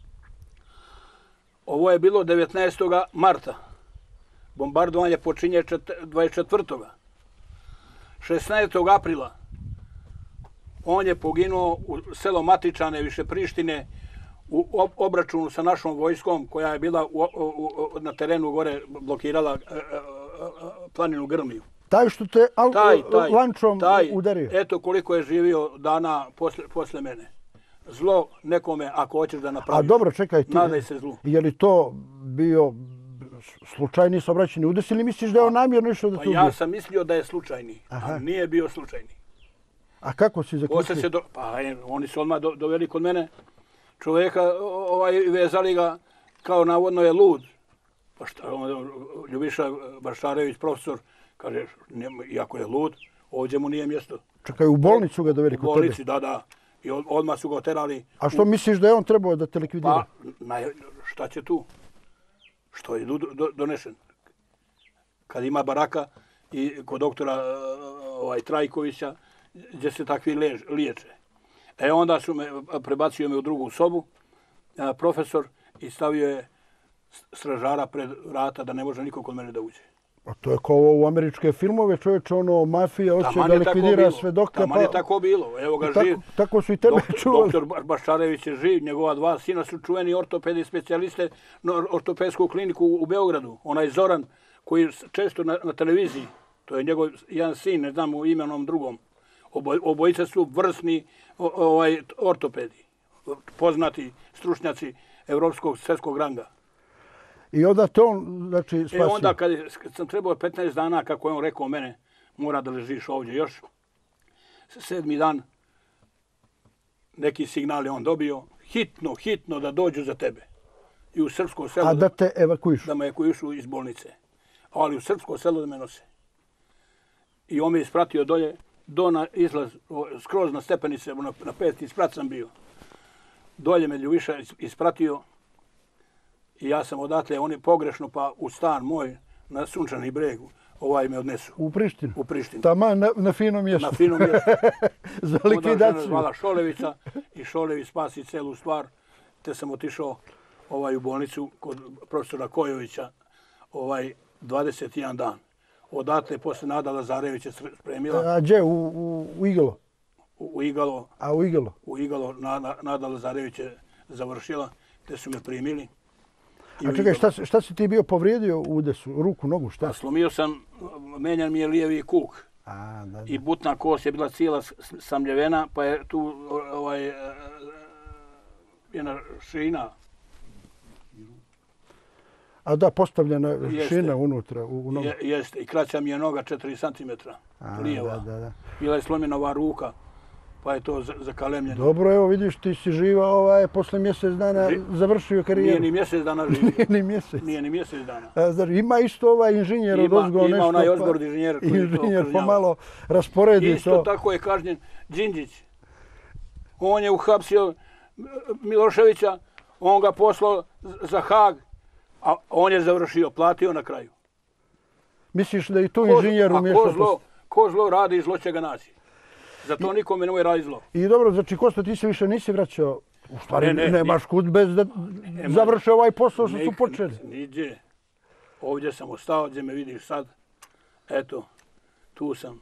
Ovo je bilo devetnaestog marta. Bombardovanje počinje dvadeset četvrtog šesnaestog aprila on je poginuo u selo Matičane, više Prištine, u obračunu sa našom vojskom koja je bila u, u, u, na terenu gore blokirala e, e, planinu Grmiju. Taj što te al, taj, taj, lančom taj, udario? Eto koliko je živio dana posle, posle mene. Zlo nekome ako hoćeš da napraviš. A dobro, čekaj ti. Nadaj se zlu. Je li to bio slučajni saobraćajni udes ili misliš da je on namjerno išao da pa te ubije? Ja sam mislio da je slučajni, Aha. a nije bio slučajni. A kako si zaključio? Se do, pa je, oni su odmah do, doveli kod mene čovjeka, ovaj, vezali ga kao navodno je lud. Pa šta, on, Ljubiša Bašarević, profesor, kaže, iako je lud, ovdje mu nije mjesto. Čekaj, u bolnicu ga doveli kod tebe? U bolnici, da, da. I od, odmah su ga oterali. A što u... misliš da je on trebao da te likvidira? Pa, na, šta će tu? Što je do, do, donešen? Kad ima baraka i kod doktora ovaj, Trajkovića, gdje se takvi lež, liječe. E onda su me, prebacio me u drugu sobu, a, profesor, i stavio je stražara pred vrata da ne može niko kod mene da uđe. A to je kao u američke filmove, čovječe, ono, mafija hoće da likvidira svedoke. Taman pa... je tako bilo. Evo ga tako, živ. Tako su i tebe doktor, čuvali. Doktor Bašarević je živ, njegova dva sina su čuveni ortopedi specijaliste na ortopedsku kliniku u Beogradu. Onaj Zoran, koji često na, na televiziji, to je njegov jedan sin, ne znam u imenom drugom. Oboj, obojica su vrsni o, ovaj, ortopedi, poznati stručnjaci evropskog svjetskog ranga. I onda to on, znači, spasio. E onda kad, je, kad sam trebao petnaest dana, kako je on rekao mene, mora da ležiš ovdje još. Sedmi dan, neki signal je on dobio, hitno, hitno da dođu za tebe. I u srpsko selo... A da te evakuišu? Da me evakuišu iz bolnice. Ali u srpsko selo da me nose. I on me ispratio dolje, do na izlaz, skroz na stepenice, na, na peti sprat sam bio. Dolje me Ljubiša ispratio. I ja sam odatle, oni pogrešno, pa u stan moj, na Sunčani bregu, ovaj me odnesu. U Prištinu? U Prištinu. Tamo na, na finom mjestu? Na finom mjestu. Za likvidaciju? Zvala Šolevića i Šolević spasi celu stvar, te sam otišao ovaj, u bolnicu kod profesora Kojovića ovaj, dvadeset jedan dan. Odatle, posle Nada Lazarevića spremila. A gdje? U, u, u Igalo? U, u Igalo. A u Igalo? U Igalo, na, Nada Lazarević je završila, te su me primili. A čekaj, šta, šta si ti bio povrijedio u udesu? Ruku, nogu, šta? A slomio sam, menjan mi je lijevi kuk. A, da, da. I butna kost je bila cijela samljevena, pa je tu ovaj, jedna šina. A da, postavljena Jeste. šina unutra u, u nogu. Je, jeste, i kraća mi je noga četiri centimetra. A, lijeva. da, da, da. Bila je slomljena ova ruka, pa je to zakalemljeno. Dobro, evo vidiš, ti si živa ovaj, posle mjesec dana Ži... završio karijeru. Nije ni mjesec dana živio. Nije ni mjesec. Nije ni mjesec dana. A, znači, ima isto ovaj inženjer od ozgo nešto. Ima onaj Ozgord inženjer koji inženjer to pomalo rasporedi isto to. Isto tako je kažnjen Đinđić. On je uhapsio Miloševića, on ga poslao za Hag, a on je završio, platio na kraju. Misliš da i tu inženjer umješao? Ko zlo, ko zlo radi, zlo će ga naći. Zato nikome nemoj radi zlo. I dobro, znači Kosta, ti se više nisi vraćao, u stvari ne, ne, nemaš kud bez da završe ovaj posao što su počeli. Niđe. Ovdje sam ostao, gdje me vidiš sad. Eto, tu sam.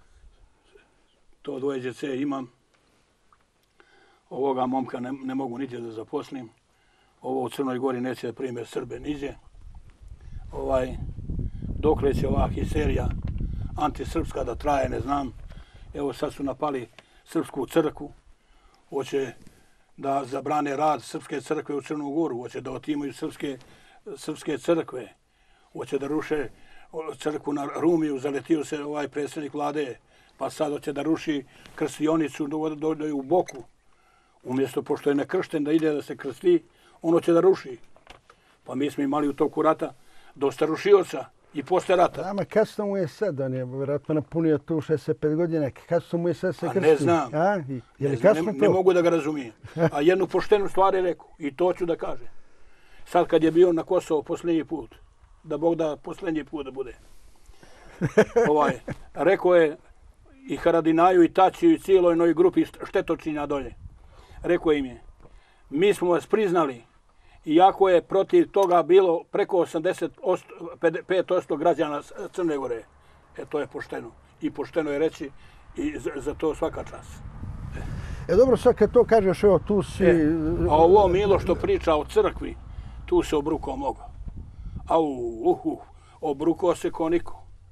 To dvoje djece imam. Ovoga momka ne, ne mogu nigdje da zaposlim. Ovo u Crnoj Gori neće da prime Srbe niđe. Ovaj, dokle će ova histerija antisrpska da traje, ne znam. Evo sad su napali srpsku crkvu. Hoće da zabrane rad srpske crkve u Crnu Goru. Hoće da otimaju srpske, srpske crkve. Hoće da ruše crkvu na Rumiju. Zaletio se ovaj predsjednik vlade. Pa sad hoće da ruši krstionicu do, do, do, u Boku. Umjesto, pošto je nekršten da ide da se krsti, ono će da ruši. Pa mi smo imali u toku rata dosta rušioca i posle rata. Ama kasno mu je sad, on je vjerojatno napunio tu šezdeset pet godina, kasno mu je sad se krstio. Ne znam. A, je li ne, kasno ne, to? ne mogu da ga razumijem. A jednu poštenu stvar je rekao i to ću da kažem. Sad kad je bio na Kosovo posljednji put, da Bog da posljednji put da bude. Ovaj, rekao je i Haradinaju i Tačiju i cijeloj noj grupi štetočinja dolje. Rekao im je, mi smo vas priznali, iako je protiv toga bilo preko osamdeset pet posto građana Crne Gore. E, to je pošteno. I pošteno je reći i za, za to svaka čast. E, dobro, sad kad to kažeš, evo, tu si... E, a ovo Milo što priča o crkvi, tu se obrukao mnogo. Au, uh, uh, obrukao se ko niko.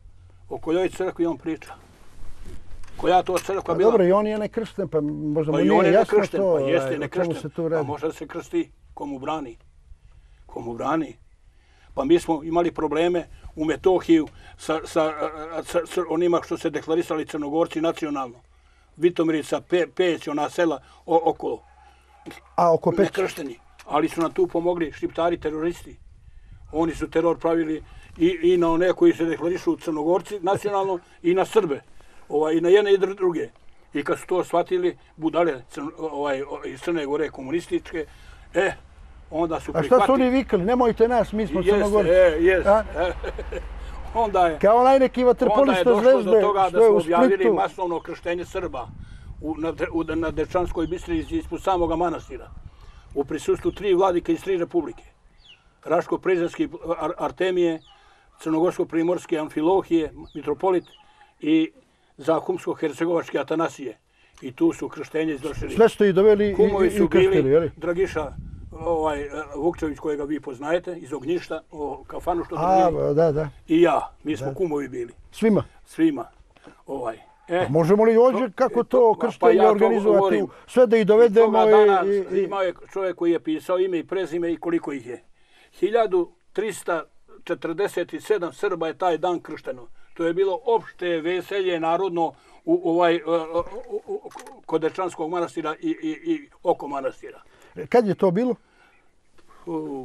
O kojoj crkvi on priča? Koja to crkva bila? Dobro, i on je nekršten, pa možda mu Pa i on nije je jasno nekršten, to, pa jeste o čemu nekršten. se tu Pa radi. može da se krsti, komu brani. Komu brani. Pa mi smo imali probleme u Metohiju sa, sa, sa, sa onima što se deklarisali Crnogorci nacionalno. Vitomirica, Pe, Peć, ona sela o, okolo. A oko Peća? Nekršteni. Ali su nam tu pomogli šiptari teroristi. Oni su teror pravili i, i na one koji se deklarišu Crnogorci nacionalno i na Srbe. Ovaj, i na jedne i druge. I kad su to shvatili, budale crn, ovaj, iz Crne Gore komunističke, e, onda su A prihvatili. šta su oni vikali? Nemojte nas, mi smo Crnogorci. Jeste, e, jeste. Onda je, kao onaj neki onda je vaterpolista došlo Zvezde, do toga da što je smo u objavili Splitu. masovno krštenje Srba u, na, u, na Dečanskoj Bistrici ispod samoga manastira. U prisustvu tri vladike iz tri republike. Raško-Prizrenski Ar Artemije, Crnogorsko-Primorske Amfilohije, mitropolit i Zahumsko-Hercegovačke Atanasije. I tu su krštenje izvršili. Sve ste i doveli Kumovi i, i, su i krštili, bili jeli? Dragiša ovaj, Vukčević, kojega vi poznajete, iz Ognjišta, o kafanu što A, drži. da, da. I ja, mi smo Da. kumovi bili, Svima. svima. Ovaj. E, Pa možemo li ovdje kako to pa krštenje ja to organizovati? govorim. Sve da ih I dovedemo toga dana i... i, i... imao je čovjek koji je pisao ime i prezime i koliko ih je. hiljadu trista četrdeset sedam Srba je taj dan kršteno. To je bilo opšte veselje narodno u ovaj uh, uh, uh, kod Dečanskog manastira i, i, i oko manastira. Kad je to bilo? Uh,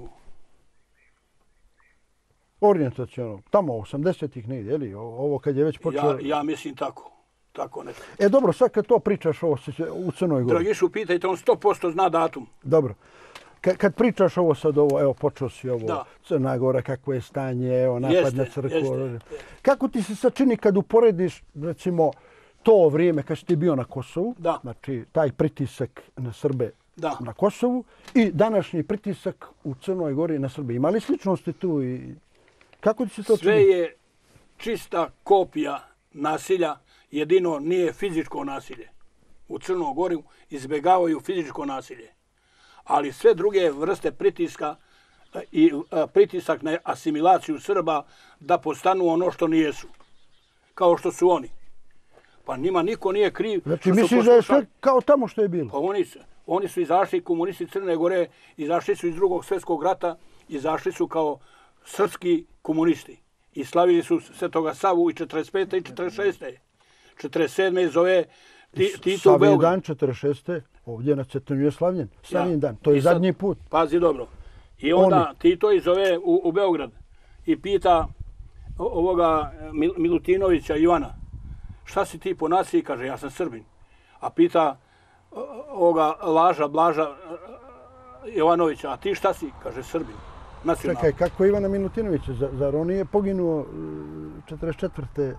Orijentaciono. Tamo, osamdesetih negdje, jeli? O- Ovo kad je već počeo... ja, ja mislim tako. Tako nešto. E dobro, sad kad to pričaš ovo se- u Crnoj Gori. Dragišu, pitajte, on sto posto zna datum. Dobro. Kad, kad pričaš ovo sad, ovo, evo, počeo si ovo, Da. Crna Gora, kakvo je stanje, evo, napad Jeste, na crkvu. jeste. Kako ti se sad čini kad uporediš, recimo, to vrijeme kad si ti bio na Kosovu, Da. znači taj pritisak na Srbe Da. na Kosovu i današnji pritisak u Crnoj Gori na Srbe. Ima li sličnosti tu i kako ti se to Sve čini? je čista kopija nasilja, jedino nije fizičko nasilje. U Crnoj Gori izbjegavaju fizičko nasilje. Ali sve druge vrste pritiska e, i e, pritisak na asimilaciju Srba da postanu ono što nijesu. Kao što su oni. Pa njima niko nije kriv. Znači što su misliš da je poslušali- sve kao tamo što je bilo? Pa oni, su- oni su izašli komunisti Crne Gore, izašli su iz drugog svjetskog rata, izašli su kao srpski komunisti. I slavili su Svetoga Savu i četrdeset pete i četrdeset šeste. četrdeset sedme zove ti, Tito u Slavljen Beograd. dan četrdeset šeste ovdje na Cetinju je slavljen. Slavljen dan. To I je sad- zadnji put. Pazi dobro. I onda Oni. Tito ih zove u, u Beograd i pita o- ovoga Mil- Milutinovića Ivana, šta si ti po naciji? Kaže, ja sam Srbin. A pita o- ovoga Laža, Blaža e, Jovanovića, a ti šta si? Kaže, Srbin. Nacionalno. Čekaj, kako Ivana Milutinovića? Zar, zar on nije poginuo e, četrdeset četvrte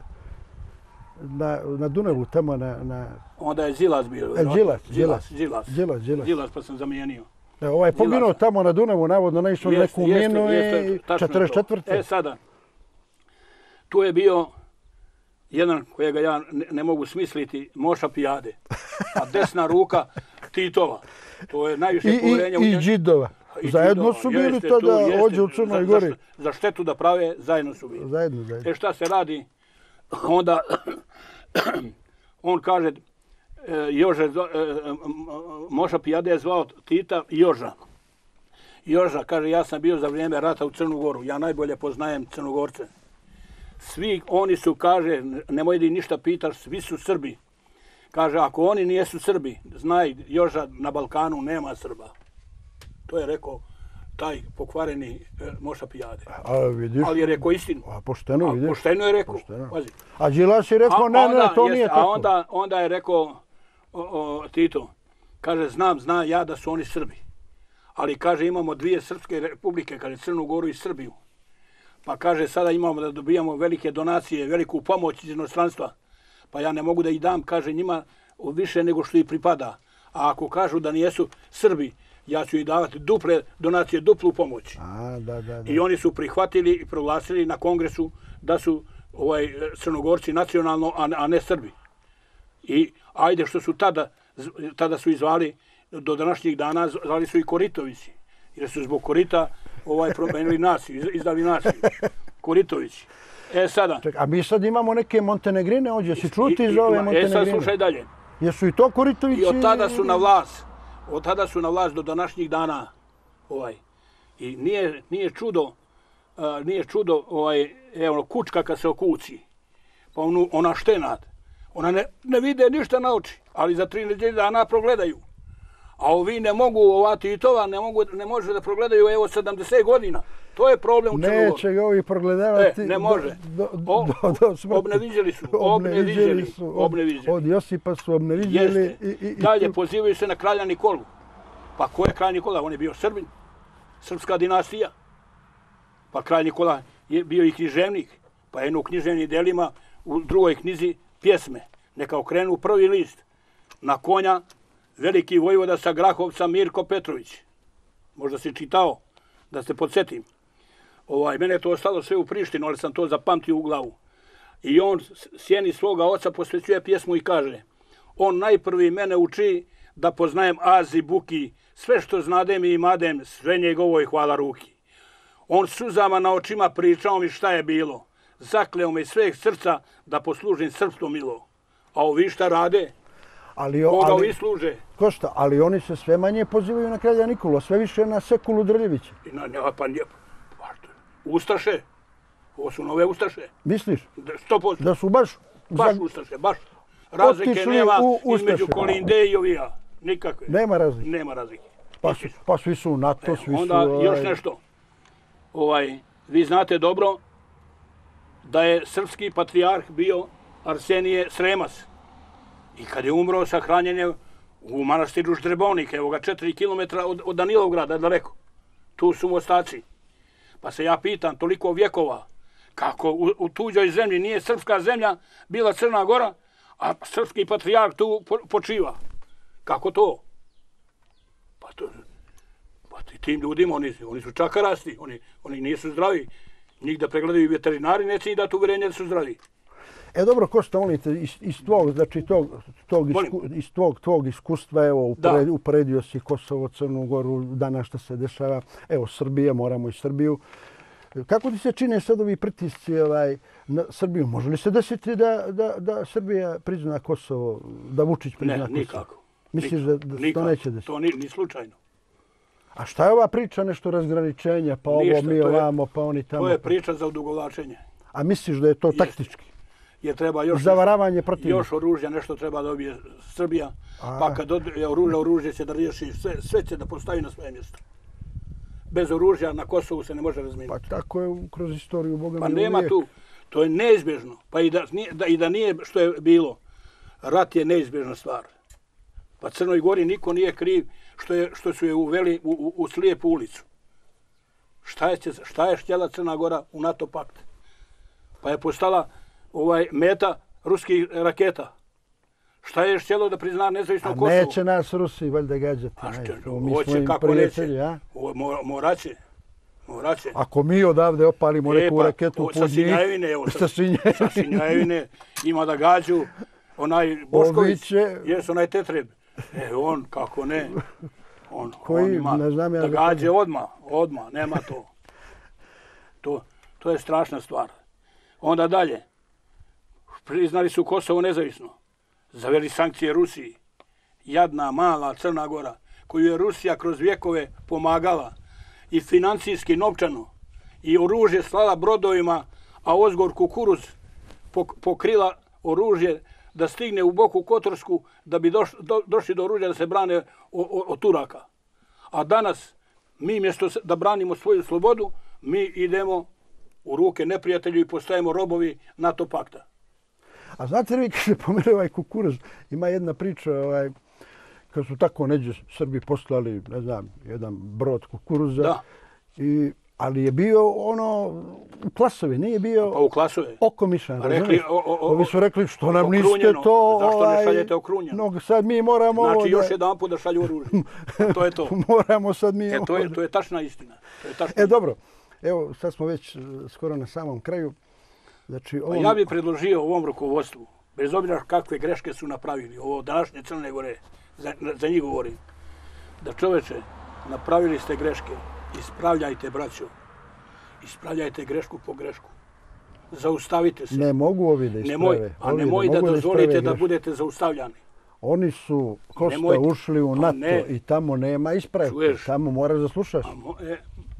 na, na Dunavu, tamo na... na... Onda je Đilas bio. E, vjerojatno. Đilas, Đilas, Đilas. Đilas. Đilas, Đilas. Đilas, pa sam zamijenio. E, ovaj je poginuo Đilasa. tamo na Dunavu, navodno naišao na Jeste, neku jeste, minu jeste, i tačno je to. četrdeset četvrte E sada, tu je bio jedan kojega ja ne, ne mogu smisliti, Moša Pijade, a desna ruka Titova. To je najviše I, povjerenja u i, i njega. Đidova. I Zajedno Đidova, su bili jeste, tada tu, jeste, ovdje u Crnoj za, Gori. Za, za štetu da prave, zajedno su bili. Zajedno, zajedno. E šta se radi? Onda on kaže, e, Jože, zva- e, e, m- Moša Pijade je zvao Tita Joža. Joža, kaže, ja sam bio za vrijeme rata u Crnu Goru, ja najbolje poznajem Crnogorce. Svi oni su, kaže, nemoj di ništa pitaš, svi su Srbi. Kaže, ako oni nijesu Srbi, znaj, Joža, na Balkanu nema Srba. To je rekao taj pokvareni e, Moša Pijade. A vidiš, Ali je rekao istinu. a pošteno A vidiš. pošteno je rekao. Pošteno. Pazi. A Đilas je rekao, A ne, ne, onda to jeste, nije A tako. onda, onda je rekao o, o, Tito, kaže, znam, zna ja da su oni Srbi. Ali, kaže, imamo dvije srpske republike, kaže, Crnu Goru i Srbiju. Pa, kaže, sada imamo da dobijamo velike donacije, veliku pomoć iz inostranstva. Pa ja ne mogu da ih dam, kaže, njima više nego što ih pripada. A ako kažu da nijesu Srbi, ja ću ih davati duple donacije, duplu pomoć. A, da, da, da. I oni su prihvatili i proglasili na kongresu da su ovaj Crnogorci nacionalno, a ne, a ne Srbi. I ajde što su tada, tada su izvali, do današnjih dana zvali su i Koritovići. Jer su zbog Korita ovaj promenili naciju, iz- izdali naciju. Koritovići. E sada. Ček, a mi sad imamo neke Montenegrine, ovdje si čuti I- i- za ove ima- Montenegrine? E sad slušaj dalje. Jesu i to Koritovići? I od tada su na vlast. Od tada su na vlast do današnjih dana. Ovaj. I nije, nije čudo, a, nije čudo, ovaj, evo, kučka kad se okuci, pa onu, ona štenad, ona ne, ne vide ništa na oči, ali za tri nedelje dana progledaju. A ovi ne mogu, ova Titova, ne, mogu, ne može da progledaju, evo, sedamdeset godina. To je problem u Crnogori. Neće ga ovi progledavati. E, ne može. Do, do, O, do, do smrti. obneviđeli su, Obneviđeli obneviđeli, su. Od, obneviđeli. od Josipa su obneviđeli. Jeste. I, i, i Dalje tu- pozivaju se na kralja Nikolu. Pa ko je kralj Nikola? On je bio Srbin. Srpska dinastija. Pa kralj Nikola je bio i književnik. Pa jedno u književnim delima, u drugoj knjizi pjesme. Neka okrenu prvi list. Na konja veliki vojvoda sa Grahovca Mirko Petrović. Možda si čitao, da se podsjetim. Ovaj, mene je to ostalo sve u Prištinu, ali sam to zapamtio u glavu. I on sjeni svoga oca posvećuje pjesmu i kaže: on najprvi mene uči da poznajem azi buki, sve što znadem i imadem, sve njegovoj hvala ruki. On suzama na očima pričao mi šta je bilo. Zakleo me iz sveg srca da poslužim srpstvo milo. A ovi šta rade? ali, o- Koga ali, ovi služe? ko šta, ali oni se sve manje pozivaju na kralja Nikolu, a sve više na Sekulu Drljevića. I na, na, pa nije, pa, Ustaše. Ovo su nove Ustaše. Misliš? sto posto. Da su baš... Baš za- Ustaše, baš. Razlike Otišli nema u između Ustaše. Kolinde i ovija. Nikakve. Nema razlike. Nema razlike. Pa, su, pa svi su u NATO, E, svi su... onda još ovaj, nešto. Ovaj, vi znate dobro da je srpski patrijarh bio Arsenije Sremac. I kad je umro, sahranjen je u manastiru Ždrebonik, evo ga četiri kilometra od, od Danilovgrada daleko. Tu su mu ostaci. Pa se ja pitam, toliko vjekova, kako u, u tuđoj zemlji nije srpska zemlja bila Crna Gora, a srpski patrijarh tu po, počiva. Kako to? Pa to... Pa ti- tim ljudima, oni, oni su čakarasti, oni, oni nisu zdravi. Njih da pregledaju veterinari, neće ih dati uverenje da su zdravi. E dobro, Kosta, molim te, iz, iz tvog, znači tog, tog, Molim. isku, iz tvog, tvog iskustva, evo, Da. upored, uporedio si Kosovo, Crnu Goru, danas šta se dešava, evo, Srbija, moramo i Srbiju. Kako ti se čine sad ovi pritisci ovaj, na Srbiju? Može li se desiti da, da, da Srbija prizna Kosovo, da Vučić prizna Ne, Kosovo? nikako. Misliš Nikako. da, da se to Nikako. neće desiti? To ni, ni slučajno. A šta je ova priča, nešto razgraničenja, pa ovo Ništa, mi to je- ovamo, pa oni tamo? To je priča za odugovlačenje. A misliš da je to Jeste. taktički? Jer treba još, Zavaravanje protivnika? još oružja, nešto treba da dobije Srbija. A. Pa kad dobije oružje, oružje će da riješi, sve, sve će da postavi na svoje mjesto. Bez oružja na Kosovu se ne može Pa razmijeniti. tako je kroz istoriju, Boga Pa mi, nema uvijek. tu. To je neizbježno. Pa i da, nije- da, i da nije što je bilo, rat je neizbježna stvar. Pa Crnoj Gori niko nije kriv što, je, što su je uveli u, u, u slijepu ulicu. Šta je, šta je htjela Crna Gora u NATO pakt? Pa je postala ovaj meta ruskih raketa. Šta je htjelo da prizna nezavisno A Kosovo? neće nas Rusi valjda gađati. A ne, što, to mi smo hoće im kako prijatelji, neće. a? O, mora, moraće. Moraće. Ako mi odavde opalimo E, neku pa, raketu o, pod sa njih, Sinjajevine, evo, sa sa, Sinjajevine. sa Sinjajevine ima da gađu onaj Bošković, Oviće. jes onaj Tetreb. E, on, kako ne, on, Koji, on ima ne znam ja da za koga. gađe odmah, odmah, nema to. to. To je strašna stvar. Onda dalje, priznali su Kosovo nezavisno, zaveli sankcije Rusiji, jadna, mala Crna Gora, koju je Rusija kroz vjekove pomagala i financijski, novčano, i oružje slala brodovima, a Ozgor kukuruz pok- pokrila oružje da stigne u Boku Kotorsku da bi doš, do, došli do oružja da se brane od Turaka. A danas, mi mjesto se- da branimo svoju slobodu, mi idemo u ruke neprijatelju i postajemo robovi NATO pakta. A znate li vi kad se pomere ovaj kukuruz, ima jedna priča, ovaj, kad su tako neđe Srbi poslali, ne znam, jedan brod kukuruza, Da. i, ali je bio ono u klasovi, nije bio Pa u klasove. okomišan. Rekli, razumiješ? o- o- o- Ovi su rekli što nam niste okrunjeno. to... Zašto ne šaljete okrunjeno? No, sad mi moramo... ovo Znači još da- jedan put da šalju oružje. To je to. moramo sad mi... E, to, je, ovo to je tačna istina. To je tačna E, istina. dobro. Evo, sad smo već e, skoro na samom kraju. Znači, Pa ovom... ja bih predložio ovom rukovodstvu, bez obzira kakve greške su napravili, ovo današnje Crne Gore, za, za njih govorim, da čoveče, napravili ste greške, ispravljajte, braćo, ispravljajte grešku po grešku. Zaustavite se. Ne mogu ovi da isprave. Nemoj, a Ovi nemoj da mogu dozvolite isprave da greške. budete zaustavljani. Oni su Kosta Nemojte. ušli u Pa NATO ne. i tamo nema ispravke. Čuješ? Tamo moraš da slušaš. A mo, e,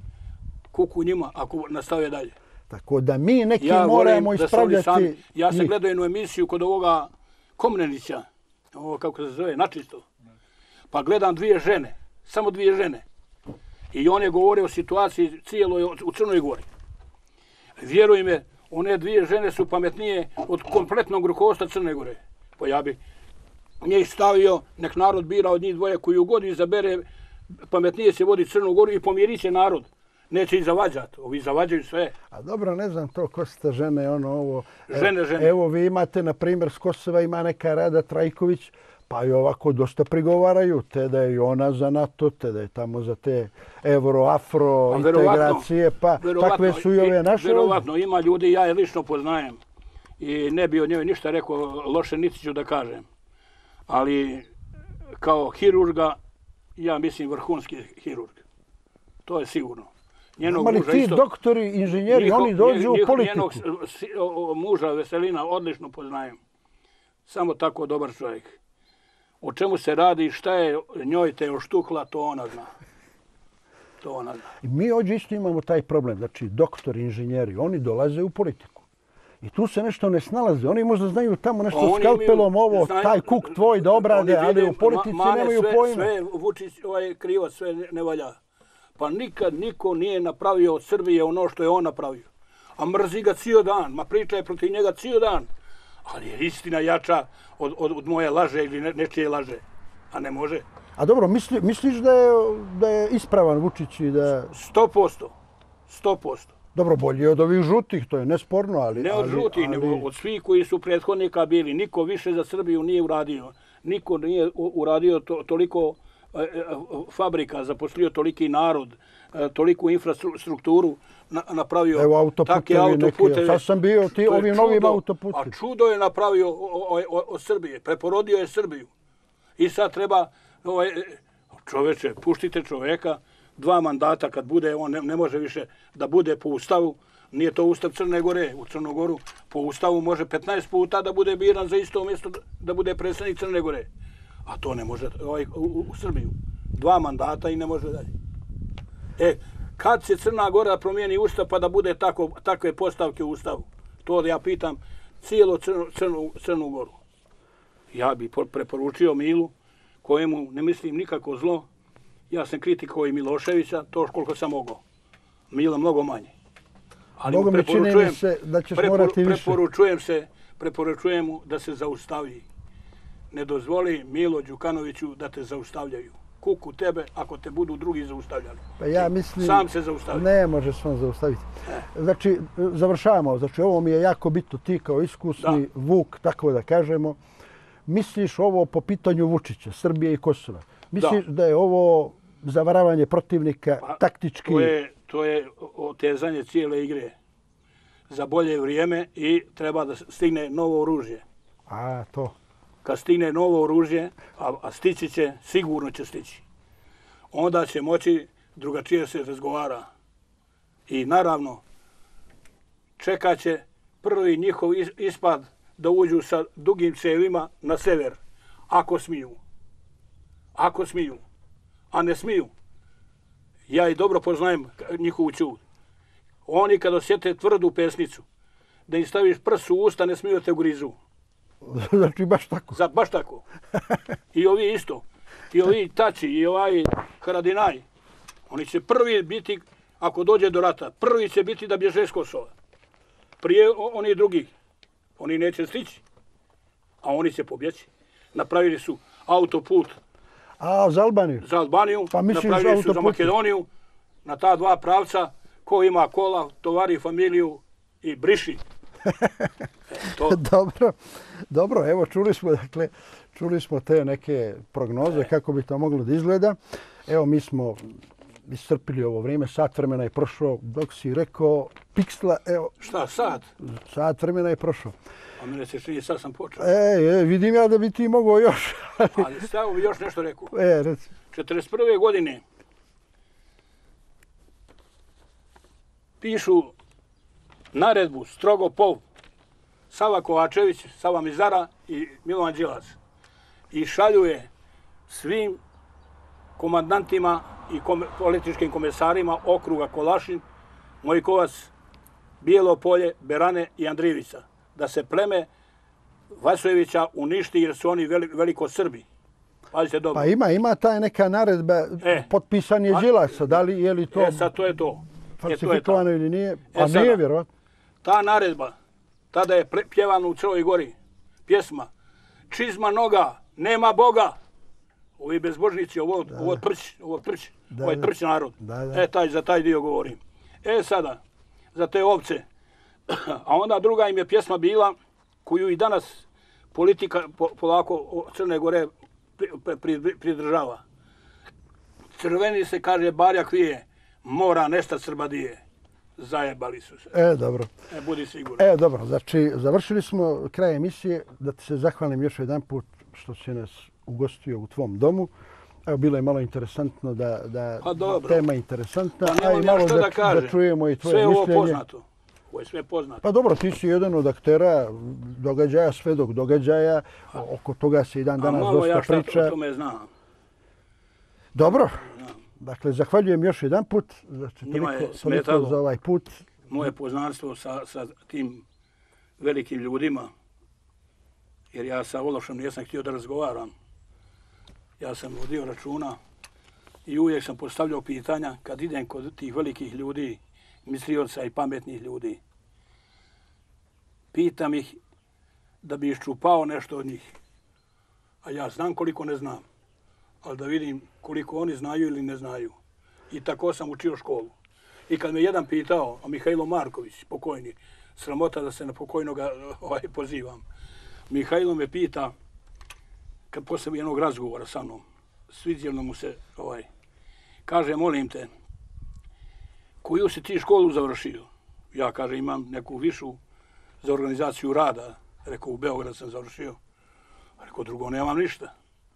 kuku njima ako nastave dalje. Tako da mi neki Ja moramo volim da se oni ispravljati. sami... Ja sam njih. gledao jednu emisiju kod ovoga Komnenića, ovo kako se zove, načisto. Pa gledam dvije žene, samo dvije žene. I on je govorio o situaciji cijeloj u Crnoj Gori. Vjeruj me, one dvije žene su pametnije od kompletnog rukovodstva Crne Gore. Pa ja bi njih stavio, nek narod bira od njih dvoje koju god izabere, pametnije se vodi Crnu Goru i pomirit će narod. Neće ih zavađati, ovi zavađaju sve. A dobro, ne znam to ko ste žene, ono ovo. Žene, žene. Evo vi imate, na primjer, s Kosova ima neka Rada Trajković, pa i ovako dosta prigovaraju, te da je i ona za NATO, te da je tamo za te euro-afro Pa verovatno, integracije, pa verovatno, takve su i ove naše. Verovatno, ima ljudi, ja je lično poznajem i ne bi o njoj ništa rekao loše, niti ću da kažem. Ali kao hirurga, ja mislim vrhunski hirurg. To je sigurno. Njenog Ali muža ti isto, doktori, inženjeri, njihov- oni dođu u njih- politiku. Njenog si- o- o- muža Veselina odlično poznajem. Samo tako dobar čovjek. O čemu se radi, šta je njoj te oštukla, to ona zna. To ona zna. I mi ovdje isto imamo taj problem. Znači, doktori, inženjeri, oni dolaze u politiku. I tu se nešto ne snalaze. Oni možda znaju tamo nešto Oni skalpelom, imaju- ovo, znaju- taj kuk tvoj da obrade, oni ali vide, u politici ma- mane nemaju sve, pojma. Sve Vučić, ovaj krivac, sve ne, ne valja. Pa nikad niko nije napravio od Srbije ono što je on napravio. A mrzi ga cijel dan, ma priča je protiv njega cijel dan. Ali je istina jača od, od, od moje laže ili ne, nečije laže. A ne može. A dobro, misli, misliš da je, da je ispravan Vučić i da... Sto posto. Sto posto. Dobro, bolje od ovih žutih, to je nesporno, ali... Ne od ali, žutih, ali... nego od svih koji su prethodnika bili. Niko više za Srbiju nije uradio. Niko nije u- uradio to, toliko e, e, fabrika, zaposlio toliki narod, e, toliku infrastrukturu na, napravio. Evo takve autoputevi neki, autoputeve. sad sam bio ti To je ovim novim čudo. autoputem. A čudo je napravio o- o- o- od Srbije, preporodio je Srbiju. I sad treba, ovaj, e, čoveče, puštite čoveka, dva mandata kad bude, on ne, ne može više da bude po ustavu, nije to ustav Crne Gore, u Crnu Goru, po ustavu može petnaest puta da bude biran za isto mjesto da- da bude predsjednik Crne Gore. A to ne može ovaj, u, u, u Srbiju. Dva mandata i ne može dalje. E, kad će Crna Gora promijeni ustav pa da bude tako, takve postavke u ustavu? To da ja pitam cijelo Crnu, Crnu, Crnu Goru. Ja bi po- preporučio Milu, kojemu ne mislim nikako zlo. Ja sam kritikovao i Miloševića, to koliko sam mogao. Mila mnogo manje. Ali Boga mu mi čini mi preporučujem, se da ćeš preporu- morati više. preporučujem se, preporučujem mu da se zaustavi. Ne dozvoli Milo Đukanoviću da te zaustavljaju. Kuku tebe ako te budu drugi zaustavljali. Pa ja mislim... Sam se zaustavi. Ne može se on zaustaviti. Znači, završavamo. Znači, ovo mi je jako bitno. Ti kao iskusni Da. Vuk, tako da kažemo. Misliš ovo po pitanju Vučića, Srbije i Kosova? Misliš da, da je ovo zavaravanje protivnika Pa, taktički? To je, to je otezanje cijele igre za bolje vrijeme i treba da stigne novo oružje. A, to. Kad stigne novo oružje, a, a stići će, sigurno će stići, onda će moći drugačije se razgovara. I naravno, čekat će prvi njihov is- ispad da uđu sa dugim cevima na sever, ako smiju. Ako smiju. A ne smiju. Ja i dobro poznajem njihovu čud. Oni kad osjete tvrdu pesnicu, da im staviš prst u usta, ne smiju da te ugrizu. Znači, baš tako. Za, baš tako. I ovi isto. I ovi Tači, i ovaj Haradinaj. Oni će prvi biti, ako dođe do rata, prvi će biti da bježe s Kosova. Prije o- oni drugi. Oni neće stići. A oni će pobjeći. Napravili su autoput A, za Albaniju? za Albaniju, Pa misliš napravili su za autoput? Makedoniju. Na ta dva pravca, ko ima kola, tovari familiju i briši. E, to, Dobro, dobro, evo čuli smo, dakle, čuli smo te neke prognoze kako bi to moglo da izgleda. Evo mi smo iscrpili ovo vrijeme, sat vremena je prošao, dok si rekao piksla, evo, šta sad? sat vremena je prošao. A mene se čini, sad sam počeo. E, e, vidim ja da bi ti mogao još. Ali stavio bi još nešto rekao. E, reci. četrdeset prve godine pišu naredbu strogo pov Sava Kovačević, Sava Mizara i Milovan Đilas. I šalju je svim komandantima i političkim komesarima okruga Kolašin, Mojkovac, Bijelo Polje, Berane i Andrijevica. Da se pleme Vasojevića uništi jer su oni veliko Srbi. Pazite dobro. Pa ima, ima taj neka naredba, e, potpisan je Đilasa, da li je li to... E, sad to je to. Falsifikovano ili nije? A nije, vjerovatno. Ta naredba, tada je pjevana u Crnoj Gori, pjesma Čizma noga, nema Boga. Ovi bezbožnici, ovo, ovo prć, ovo prć, ovo je prć narod. Da, da. E, taj, za taj dio govorim. E, sada, za te ovce. A onda druga im je pjesma bila, koju i danas politika po, polako Crne Gore pridržava. Crveni se, kaže, barjak vije, mora nestat Srbadije. Zajebali su se. E, dobro. E, budi siguran. E, dobro. Znači, završili smo kraj emisije. Da ti se zahvalim još jedan put što si nas ugostio u tvom domu. Evo, bilo je malo interesantno da, da pa dobro. Tema je interesantna, pa a i malo da, da, da čujemo i tvoje sve mišljenje. Sve ovo poznato. Ovo je sve poznato. Pa dobro, ti si jedan od aktera događaja, svedok događaja. Oko toga se i dan danas dosta priča. A malo ja šta priča. O tome znam. Dobro. Dakle, zahvaljujem još jedan put. Znači, Njima toliko, je smetalo za ovaj put. Moje poznanstvo sa, sa tim velikim ljudima. Jer ja sa Ološom nisam htio da razgovaram. Ja sam vodio računa i uvijek sam postavljao pitanja kad idem kod tih velikih ljudi, mislioca i pametnih ljudi. Pitam ih da bi iščupao nešto od njih. A ja znam koliko ne znam. Ali da vidim koliko oni znaju ili ne znaju. I tako sam učio školu. I kad me jedan pitao, a Mihajlo Marković, pokojni, sramota da se na pokojnoga ovaj, pozivam. Mihajlo me pita, kad posle jednog razgovora sa mnom, svidjelo mu se, ovaj, kaže, molim te, koju si ti školu završio? Ja, kaže, imam neku višu za organizaciju rada. Rekao, u Beograd sam završio. Rekao, drugo, nemam ništa.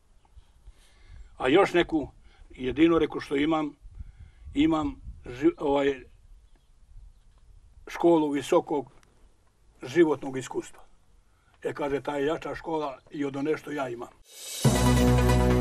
A još neku, jedino rekao što imam, imam ži, ovaj, školu visokog životnog iskustva. E, kaže, ta je jača škola i od nešto ja imam.